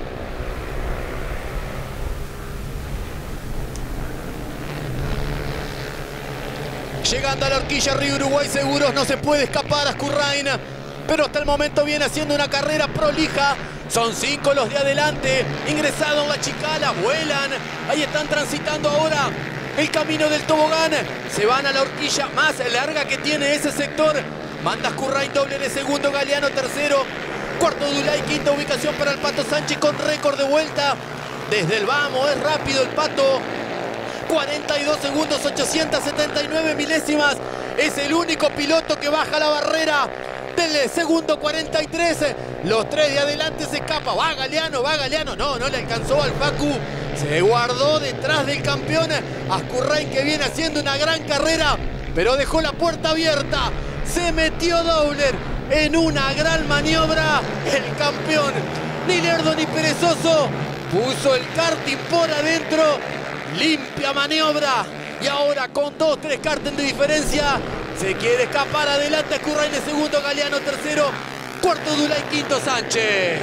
Llegando a la horquilla Río Uruguay Seguros, no se puede escapar Ascurrain. Pero hasta el momento viene haciendo una carrera prolija. Son cinco los de adelante. Ingresado en la chicana, vuelan. Ahí están transitando ahora el camino del tobogán. Se van a la horquilla más larga que tiene ese sector. Manda Ascurrain, Dobler de segundo, Galeano tercero. Cuarto Dulay, quinta ubicación para el Pato Sánchez con récord de vuelta. Desde el vamos, es rápido el Pato. cuarenta y dos segundos, ochocientos setenta y nueve milésimas. Es el único piloto que baja la barrera del segundo cuarenta y tres. Los tres de adelante se escapa. Va Galeano, va Galeano. No, no le alcanzó al Facu. Se guardó detrás del campeón Ascurrain, que viene haciendo una gran carrera, pero dejó la puerta abierta. Se metió Dobler en una gran maniobra. El campeón, ni lerdo ni perezoso, puso el karting por adentro. Limpia maniobra. Y ahora con dos, tres karting de diferencia, se quiere escapar adelante Ascurrain de segundo, Galeano tercero, cuarto Dulay, quinto Sánchez.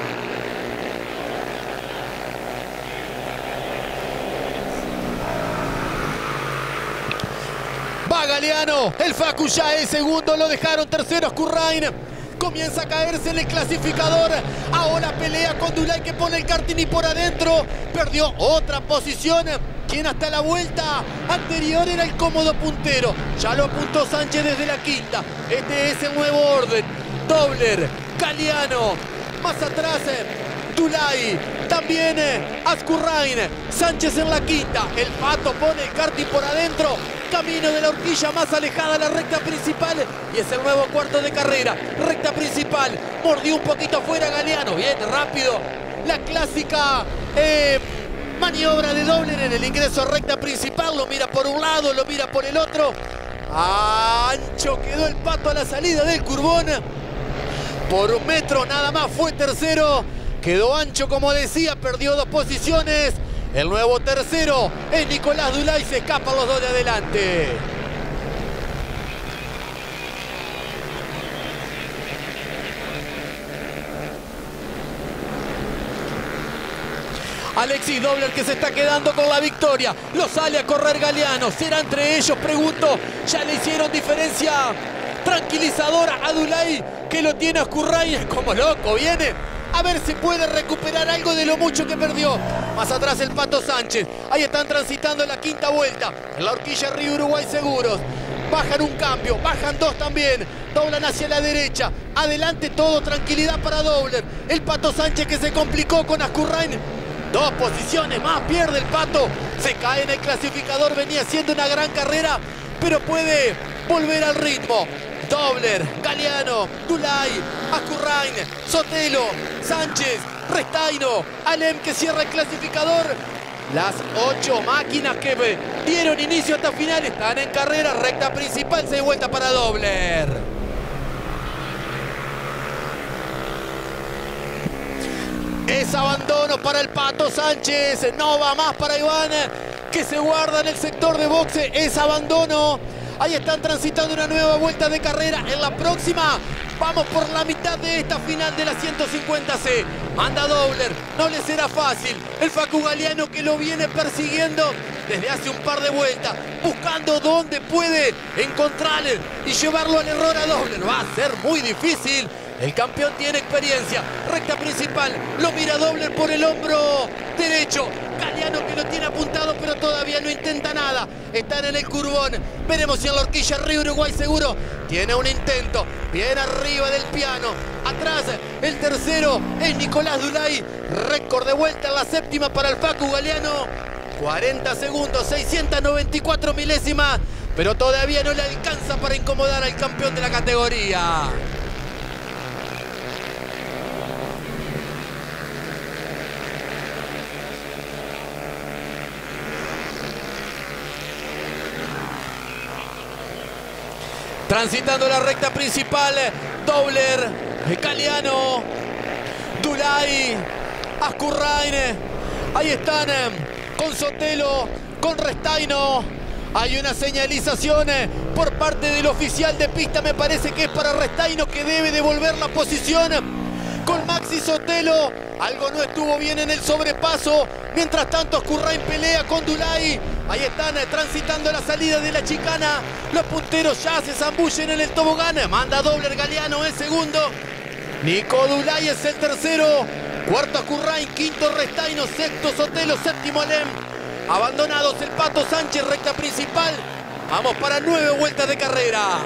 Va Galeano, el Facu ya es segundo, lo dejaron tercero Ascurrain. Comienza a caerse en el clasificador. Ahora pelea con Dulay que pone el karting y por adentro. Perdió otra posición. Quien hasta la vuelta anterior era el cómodo puntero. Ya lo apuntó Sánchez desde la quinta. Este es el nuevo orden. Dobler, Galeano, más atrás Dulay, también Ascurrain, Sánchez en la quinta. El Pato pone el karting por adentro. Camino de la horquilla más alejada a la recta principal. Y es el nuevo cuarto de carrera. Recta principal. Mordió un poquito afuera Galeano. Bien, rápido. La clásica... Eh, maniobra de Dobler en el ingreso a recta principal. Lo mira por un lado, lo mira por el otro. Ancho quedó el Pato a la salida del curvón. Por un metro nada más fue tercero. Quedó ancho, como decía, perdió dos posiciones. El nuevo tercero es Nicolás Dulay. Se escapan los dos de adelante. Alexis Dobler que se está quedando con la victoria. Lo sale a correr Galeano. ¿Será entre ellos? Pregunto. Ya le hicieron diferencia tranquilizadora a Dulay, que lo tiene Ascurrain como loco. Viene a ver si puede recuperar algo de lo mucho que perdió. Más atrás el Pato Sánchez. Ahí están transitando la quinta vuelta. En la horquilla Río Uruguay Seguros. Bajan un cambio, bajan dos también. Doblan hacia la derecha. Adelante todo, tranquilidad para Dobler. El Pato Sánchez que se complicó con Ascurrain. Dos posiciones más, pierde el Pato. Se cae en el clasificador, venía haciendo una gran carrera, pero puede volver al ritmo. Dobler, Galeano, Dulay, Ascurrain, Sotelo, Sánchez, Restaino, Alem que cierra el clasificador. Las ocho máquinas que dieron inicio a esta final están en carrera. Recta principal, seis vueltas para Dobler. Es abandono para el Pato Sánchez. No va más para Iván, que se guarda en el sector de boxe. Es abandono. Ahí están transitando una nueva vuelta de carrera. En la próxima vamos por la mitad de esta final de la ciento cincuenta C. Manda Dobler. No le será fácil. El Facu Galeano que lo viene persiguiendo desde hace un par de vueltas. Buscando dónde puede encontrarle y llevarlo al error a Dobler. Va a ser muy difícil. El campeón tiene experiencia. Recta principal. Lo mira Dobler por el hombro derecho. Galeano que lo tiene apuntado, pero todavía no intenta nada. Están en el curvón. Veremos si en la horquilla Río Uruguay Seguro tiene un intento. Bien arriba del piano. Atrás el tercero es Nicolás Dulay. Récord de vuelta en la séptima para el Facu Galeano. cuarenta segundos, seiscientos noventa y cuatro milésimas. Pero todavía no le alcanza para incomodar al campeón de la categoría. Transitando la recta principal, Dobler, Galeano, Dulay, Ascurrain. Ahí están con Sotelo, con Restaino. Hay una señalización por parte del oficial de pista. Me parece que es para Restaino, que debe devolver la posición con Maxi Sotelo. Algo no estuvo bien en el sobrepaso. Mientras tanto, Ascurrain pelea con Dulay. Ahí están transitando la salida de la chicana. Los punteros ya se zambullen en el tobogán. Manda Dobler, Galeano es segundo. Nico Dulay es el tercero. Cuarto Ascurrain, quinto Restaino, sexto Sotelo, séptimo Alem. Abandonados el Pato Sánchez, recta principal. Vamos para nueve vueltas de carrera.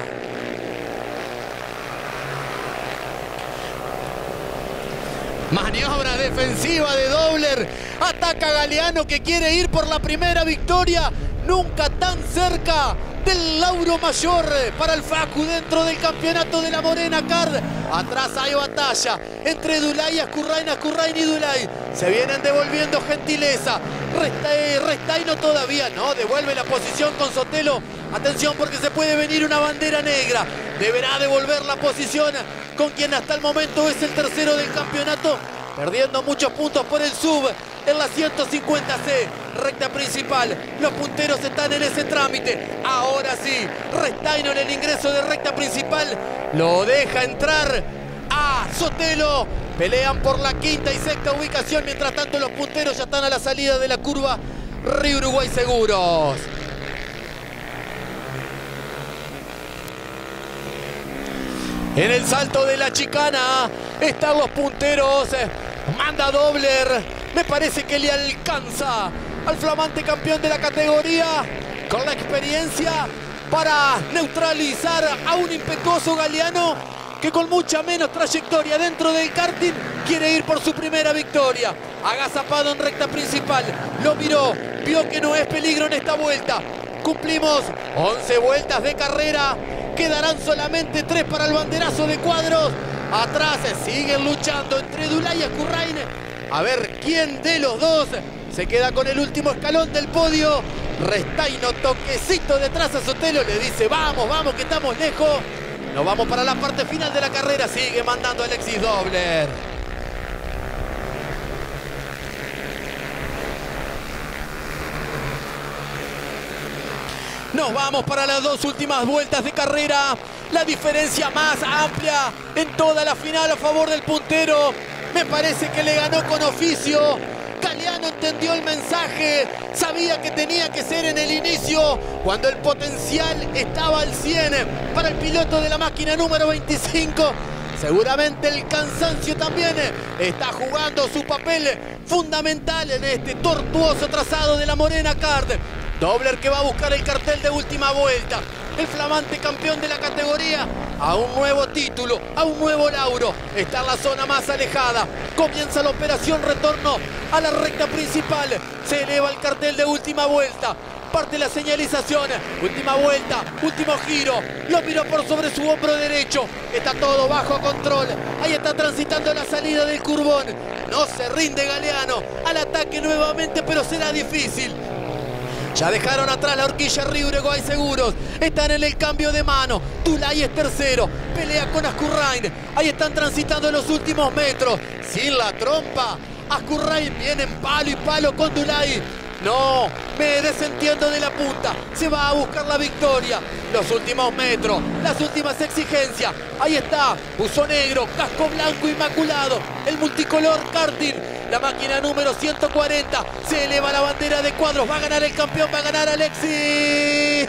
Maniobra defensiva de Dobler. Ataca Galeano que quiere ir por la primera victoria. Nunca tan cerca del lauro mayor para el Facu dentro del campeonato de la Morena Card. Atrás hay batalla entre Dulay y Ascurrain, Ascurrain y Dulay. Se vienen devolviendo gentileza. Resta, Restaino todavía no devuelve la posición con Sotelo. Atención porque se puede venir una bandera negra. Deberá devolver la posición con quien hasta el momento es el tercero del campeonato, perdiendo muchos puntos por el sub en la ciento cincuenta C, recta principal. Los punteros están en ese trámite. Ahora sí, Restaino en el ingreso de recta principal lo deja entrar a Sotelo. Pelean por la quinta y sexta ubicación. Mientras tanto los punteros ya están a la salida de la curva Río Uruguay Seguros. En el salto de la chicana están los punteros. Manda Dobler. Me parece que le alcanza al flamante campeón de la categoría con la experiencia para neutralizar a un impetuoso Galeano que con mucha menos trayectoria dentro del karting quiere ir por su primera victoria. Agazapado en recta principal, lo miró, vio que no es peligro en esta vuelta. Cumplimos once vueltas de carrera, quedarán solamente tres para el banderazo de cuadros. Atrás siguen luchando entre Dulay y Ascurrain. A ver quién de los dos se queda con el último escalón del podio. Restaino, toquecito detrás a Sotelo, le dice vamos, vamos que estamos lejos. Nos vamos para la parte final de la carrera, sigue mandando Alexis Dobler. Nos vamos para las dos últimas vueltas de carrera. La diferencia más amplia en toda la final a favor del puntero. Me parece que le ganó con oficio. Galeano entendió el mensaje. Sabía que tenía que ser en el inicio, cuando el potencial estaba al cien para el piloto de la máquina número veinticinco. Seguramente el cansancio también está jugando su papel fundamental en este tortuoso trazado de la Morena Kart. Dobler que va a buscar el cartel de última vuelta. El flamante campeón de la categoría a un nuevo título, a un nuevo lauro. Está en la zona más alejada. Comienza la operación retorno a la recta principal. Se eleva el cartel de última vuelta. Parte la señalización. Última vuelta, último giro. Lo miró por sobre su hombro derecho. Está todo bajo control. Ahí está transitando la salida del curbón. No se rinde Galeano al ataque nuevamente, pero será difícil. Ya dejaron atrás la horquilla Río Uruguay Seguros. Están en el cambio de mano. Dulay es tercero. Pelea con Ascurrain. Ahí están transitando los últimos metros. Sin la trompa. Ascurrain viene en palo y palo con Dulay. No, me desentiendo de la punta. Se va a buscar la victoria. Los últimos metros, las últimas exigencias. Ahí está, buzo negro, casco blanco inmaculado. El multicolor karting. La máquina número ciento cuarenta. Se eleva la bandera de cuadros. Va a ganar el campeón, va a ganar Alexis.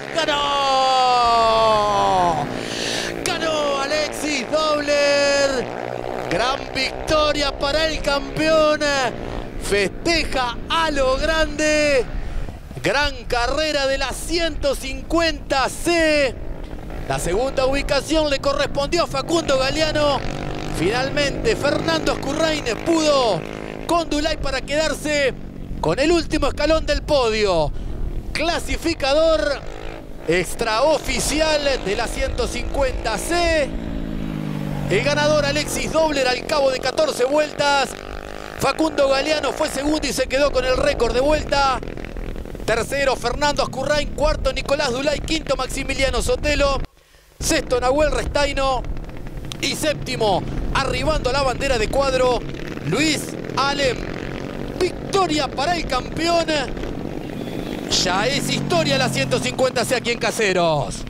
¡Ganó! ¡Ganó Alexis Dobler! Gran victoria para el campeón. Festeja a lo grande. Gran carrera de la ciento cincuenta C. La segunda ubicación le correspondió a Facundo Galeano. Finalmente Fernando Ascurrain pudo con Dulay para quedarse con el último escalón del podio. Clasificador extraoficial de la ciento cincuenta C. El ganador Alexis Dobler al cabo de catorce vueltas. Facundo Galeano fue segundo y se quedó con el récord de vuelta. Tercero Fernando Ascurrain, cuarto Nicolás Dulay, quinto Maximiliano Sotelo, sexto Nahuel Restaino y séptimo, arribando a la bandera de cuadro, Luis Alem. Victoria para el campeón. Ya es historia la ciento cincuenta C aquí en Caseros.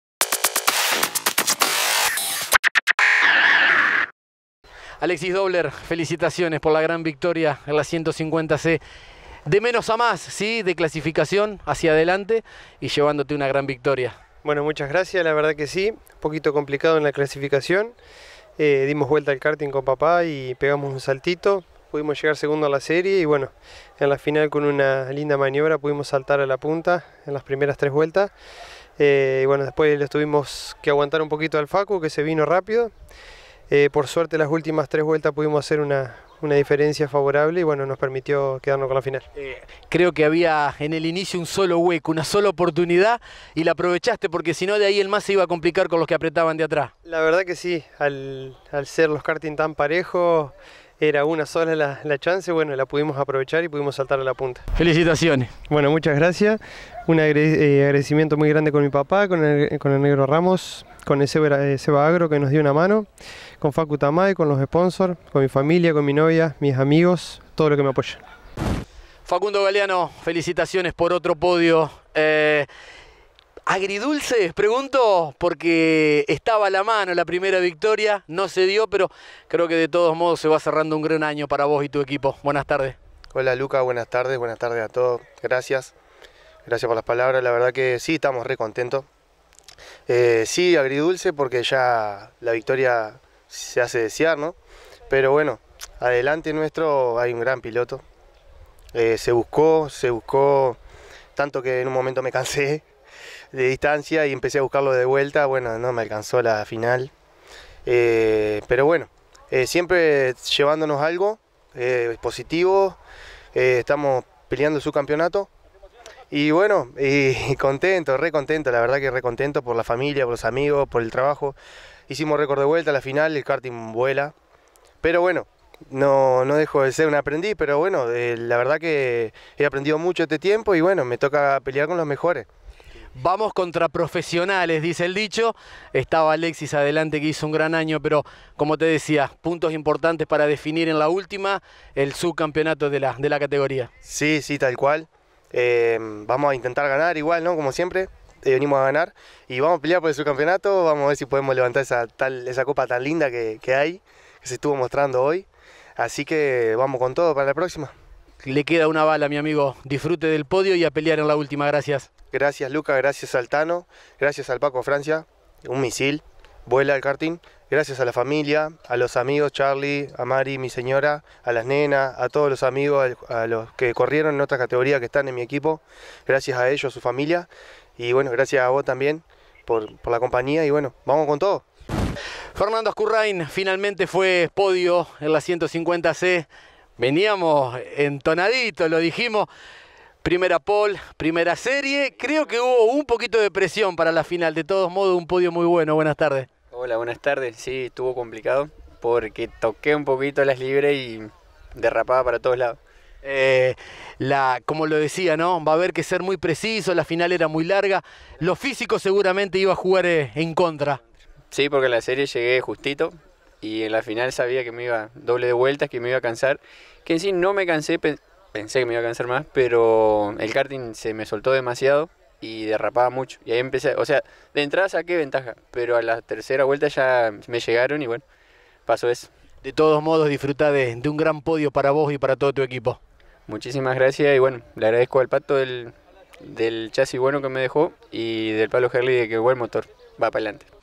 Alexis Dobler, felicitaciones por la gran victoria en la ciento cincuenta C. De menos a más, ¿sí? De clasificación hacia adelante y llevándote una gran victoria. Bueno, muchas gracias, la verdad que sí. Un poquito complicado en la clasificación. Eh, dimos vuelta al karting con papá y pegamos un saltito. Pudimos llegar segundo a la serie y bueno, en la final con una linda maniobra pudimos saltar a la punta en las primeras tres vueltas. Eh, y bueno, después les tuvimos que aguantar un poquito al Facu, que se vino rápido. Eh, por suerte las últimas tres vueltas pudimos hacer una, una diferencia favorable y bueno, nos permitió quedarnos con la final. Eh, creo que había en el inicio un solo hueco, una sola oportunidad y la aprovechaste porque si no de ahí el más se iba a complicar con los que apretaban de atrás. La verdad que sí, al, al ser los karting tan parejos, era una sola la, la chance, bueno, la pudimos aprovechar y pudimos saltar a la punta. Felicitaciones. Bueno, muchas gracias. Un agre eh, agradecimiento muy grande con mi papá, con el, con el Negro Ramos, con el Seba, eh, Seba Agro que nos dio una mano, con Facu Tamay, con los sponsors, con mi familia, con mi novia, mis amigos, todo lo que me apoya. Facundo Galeano, felicitaciones por otro podio. Eh, ¿Agridulce? Pregunto, porque estaba a la mano la primera victoria, no se dio, pero creo que de todos modos se va cerrando un gran año para vos y tu equipo. Buenas tardes. Hola Luca, buenas tardes, buenas tardes a todos, gracias. Gracias por las palabras, la verdad que sí, estamos re contentos. Eh, sí, agridulce porque ya la victoria se hace desear, ¿no? Pero bueno, adelante nuestro hay un gran piloto. Eh, se buscó, se buscó, tanto que en un momento me cansé de distancia y empecé a buscarlo de vuelta. Bueno, no me alcanzó la final. Eh, pero bueno, eh, siempre llevándonos algo eh, positivo. Eh, estamos peleando el subcampeonato. Y bueno, y contento, re contento, la verdad que re contento por la familia, por los amigos, por el trabajo. Hicimos récord de vuelta a la final, el karting vuela. Pero bueno, no, no dejo de ser un aprendiz, pero bueno, eh, la verdad que he aprendido mucho este tiempo y bueno, me toca pelear con los mejores. Vamos contra profesionales, dice el dicho. Estaba Alexis adelante que hizo un gran año, pero como te decía, puntos importantes para definir en la última el subcampeonato de la, de la categoría. Sí, sí, tal cual. Eh, vamos a intentar ganar igual, ¿no? Como siempre, eh, venimos a ganar y vamos a pelear por el subcampeonato, vamos a ver si podemos levantar esa, tal, esa copa tan linda que, que hay, que se estuvo mostrando hoy, así que vamos con todo para la próxima. Le queda una bala, mi amigo, disfrute del podio y a pelear en la última, gracias. Gracias Luca, gracias al Tano, gracias al Paco Francia, un misil, vuela el karting. Gracias a la familia, a los amigos, Charlie, a Mari, mi señora, a las nenas, a todos los amigos, a los que corrieron en otras categorías que están en mi equipo. Gracias a ellos, a su familia. Y bueno, gracias a vos también por, por la compañía. Y bueno, vamos con todo. Fernando Ascurrain finalmente fue podio en la ciento cincuenta C. Veníamos entonaditos, lo dijimos. Primera pole, primera serie. Creo que hubo un poquito de presión para la final. De todos modos, un podio muy bueno. Buenas tardes. Hola, buenas tardes. Sí, estuvo complicado porque toqué un poquito las libres y derrapaba para todos lados. Eh, la, como lo decía, ¿no? Va a haber que ser muy preciso, la final era muy larga. Lo físico seguramente iba a jugar eh, en contra. Sí, porque en la serie llegué justito y en la final sabía que me iba doble de vueltas, que me iba a cansar. Que en sí no me cansé, pensé que me iba a cansar más, pero el karting se me soltó demasiado y derrapaba mucho. Y ahí empecé, o sea, de entrada saqué ventaja, pero a la tercera vuelta ya me llegaron y bueno, pasó eso. De todos modos, disfruta de, de un gran podio para vos y para todo tu equipo. Muchísimas gracias y bueno, le agradezco al Pato del, del chasis bueno que me dejó y del Pablo Herli de que buen motor va para adelante.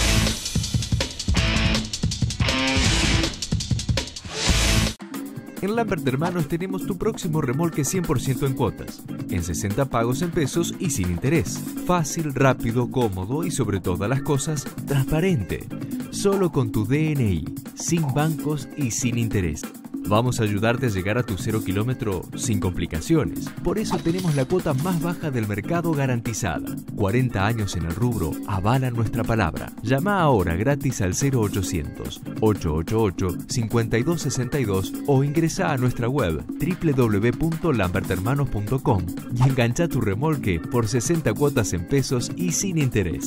En Lambert Hermanos tenemos tu próximo remolque cien por ciento en cuotas, en sesenta pagos en pesos y sin interés. Fácil, rápido, cómodo y sobre todas las cosas, transparente. Solo con tu D N I, sin bancos y sin interés. Vamos a ayudarte a llegar a tu cero kilómetro sin complicaciones. Por eso tenemos la cuota más baja del mercado garantizada. cuarenta años en el rubro avalan nuestra palabra. Llama ahora gratis al cero ochocientos, ochocientos ochenta y ocho, cincuenta y dos sesenta y dos o ingresa a nuestra web doble u doble u doble u punto lambert hermanos punto com y engancha tu remolque por sesenta cuotas en pesos y sin interés.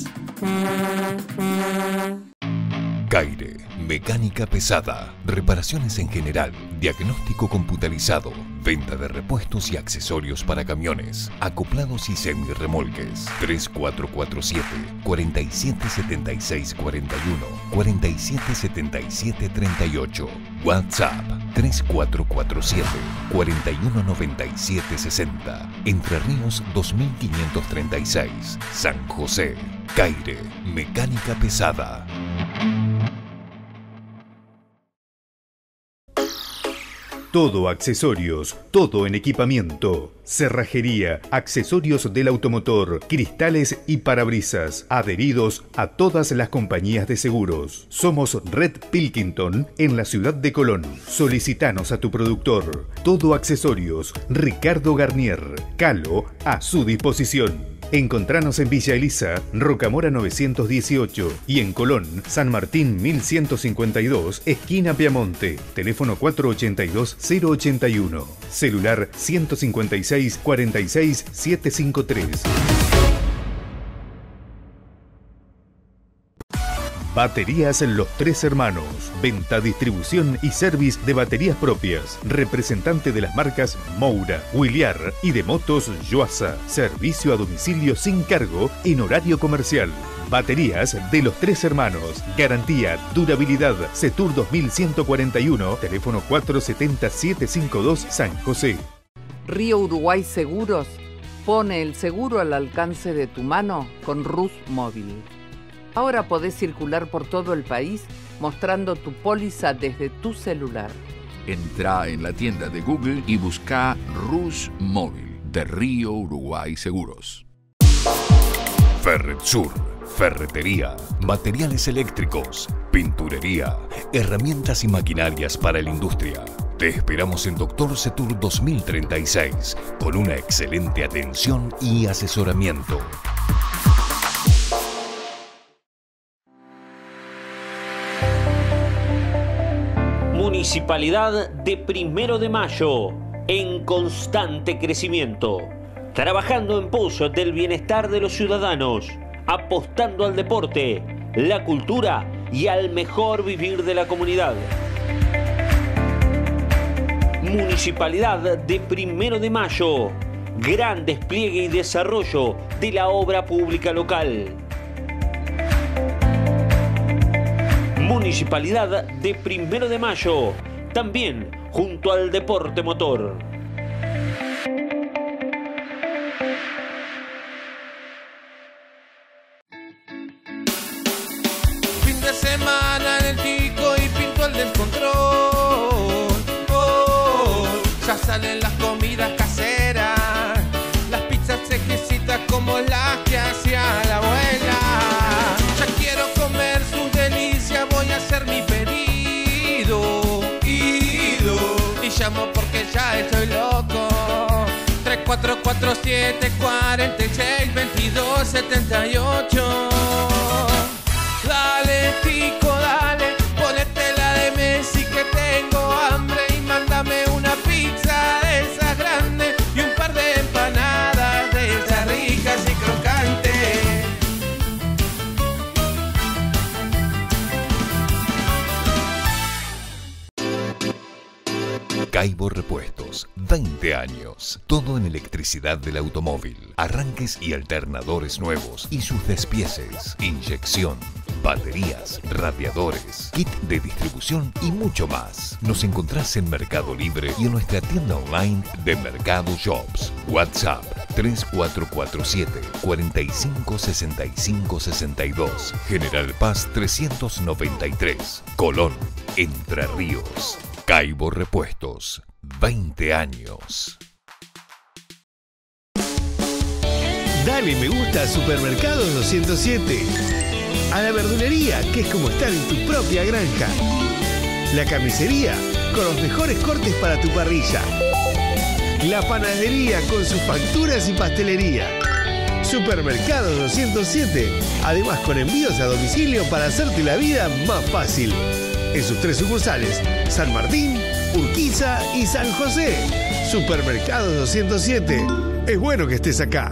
Caire, mecánica pesada, reparaciones en general, diagnóstico computarizado, venta de repuestos y accesorios para camiones, acoplados y semirremolques. tres cuatro cuatro siete, cuatro siete siete seis cuatro uno, cuatro siete siete siete tres ocho. WhatsApp tres cuatro cuatro siete, cuatro uno nueve siete seis cero. Entre Ríos dos mil quinientos treinta y seis. San José. Caire, mecánica pesada. Todo accesorios, todo en equipamiento. Cerrajería, accesorios del automotor, cristales y parabrisas, adheridos a todas las compañías de seguros. Somos Red Pilkington en la ciudad de Colón. Solicitanos a tu productor. Todo accesorios, Ricardo Garnier. Calo a su disposición. Encontranos en Villa Elisa, Rocamora novecientos dieciocho y en Colón, San Martín mil ciento cincuenta y dos, esquina Piamonte. Teléfono cuatro ochenta y dos cero ochenta y uno. Celular ciento cincuenta y seis cuarenta y seis setecientos cincuenta y tres. Baterías Los Tres Hermanos. Venta, distribución y service de baterías propias. Representante de las marcas Moura, Williar y de motos Yuasa. Servicio a domicilio sin cargo en horario comercial. Baterías de Los Tres Hermanos. Garantía, durabilidad. Cetur dos mil ciento cuarenta y uno. Teléfono cuatro setenta setecientos cincuenta y dos San José. Río Uruguay Seguros pone el seguro al alcance de tu mano con Rus Móvil. Ahora podés circular por todo el país mostrando tu póliza desde tu celular. Entrá en la tienda de Google y busca Rus Móvil de Río Uruguay Seguros. Ferretsur, ferretería, materiales eléctricos, pinturería, herramientas y maquinarias para la industria. Te esperamos en Doctor Cetur dos mil treinta y seis con una excelente atención y asesoramiento. Municipalidad de Primero de Mayo, en constante crecimiento, trabajando en pos del bienestar de los ciudadanos, apostando al deporte, la cultura y al mejor vivir de la comunidad. Municipalidad de Primero de Mayo, gran despliegue y desarrollo de la obra pública local. Municipalidad de Primero de Mayo, también junto al deporte motor. Fin de semana en el Tico y pinto el descontrol. Oh, ya salen las comidas caseras, las pizzas exquisitas como las que hacía la abuela. Ya quiero comer sus delicias, voy a hacer mi pedido. Ido. Y llamo porque ya estoy loco. tres cuatro cuatro siete cuarenta y seis veintidós setenta y ocho. Dale, Tico, dale, ponete la de Messi que tengo hambre y mándame una pizza de esas grandes y un par de empanadas de esas ricas y crocantes. Caibo Repuestos, veinte años. Todo en electricidad del automóvil. Arranques y alternadores nuevos y sus despieces. Inyección, baterías, radiadores, kit de distribución y mucho más. Nos encontrás en Mercado Libre y en nuestra tienda online de Mercado Shops. WhatsApp tres cuatro cuatro siete cuatro cinco seis cinco seis dos. General Paz trescientos noventa y tres. Colón, Entre Ríos. Caibo Repuestos, veinte años. Dale me gusta a Supermercados doscientos siete. A la verdulería, que es como estar en tu propia granja. La carnicería, con los mejores cortes para tu parrilla. La panadería, con sus facturas y pastelería. Supermercados doscientos siete, además con envíos a domicilio para hacerte la vida más fácil. En sus tres sucursales, San Martín, Urquiza y San José. Supermercados doscientos siete. Es bueno que estés acá.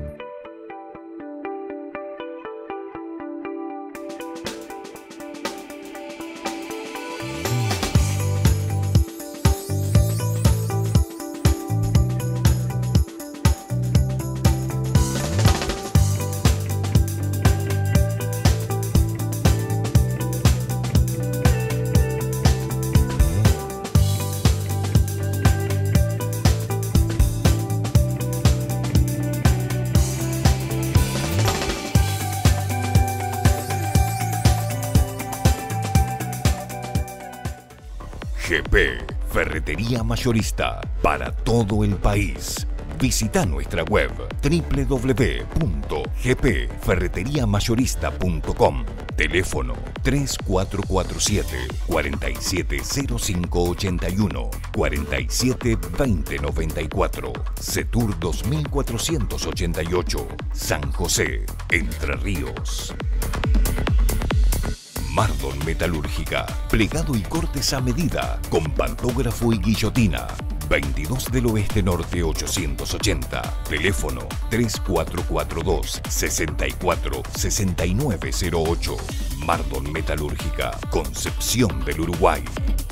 G P, ferretería mayorista para todo el país. Visita nuestra web doble u doble u doble u punto g p ferretería mayorista punto com. Teléfono tres cuatro cuatro siete, cuatro siete cero cinco ocho uno, cuatro siete dos cero nueve cuatro. Setur dos mil cuatrocientos ochenta y ocho, San José, Entre Ríos. Mardon Metalúrgica, plegado y cortes a medida, con pantógrafo y guillotina. veintidós del Oeste Norte ochocientos ochenta. Teléfono tres cuatro cuatro dos, seis cuatro, seis nueve cero ocho. Mardon Metalúrgica, Concepción del Uruguay.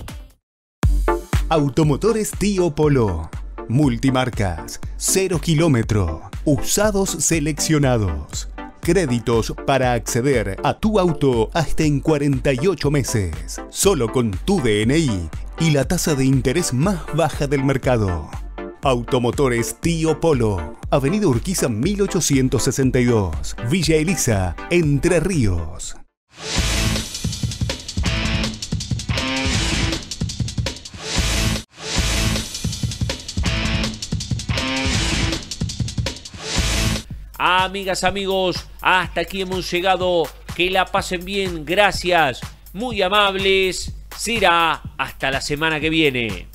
Automotores Tío Polo. Multimarcas, cero kilómetro, usados seleccionados. Créditos para acceder a tu auto hasta en cuarenta y ocho meses, solo con tu D N I y la tasa de interés más baja del mercado. Automotores Tío Polo, Avenida Urquiza mil ochocientos sesenta y dos, Villa Elisa, Entre Ríos. Amigas, amigos, hasta aquí hemos llegado. Que la pasen bien, gracias, muy amables. Será hasta la semana que viene.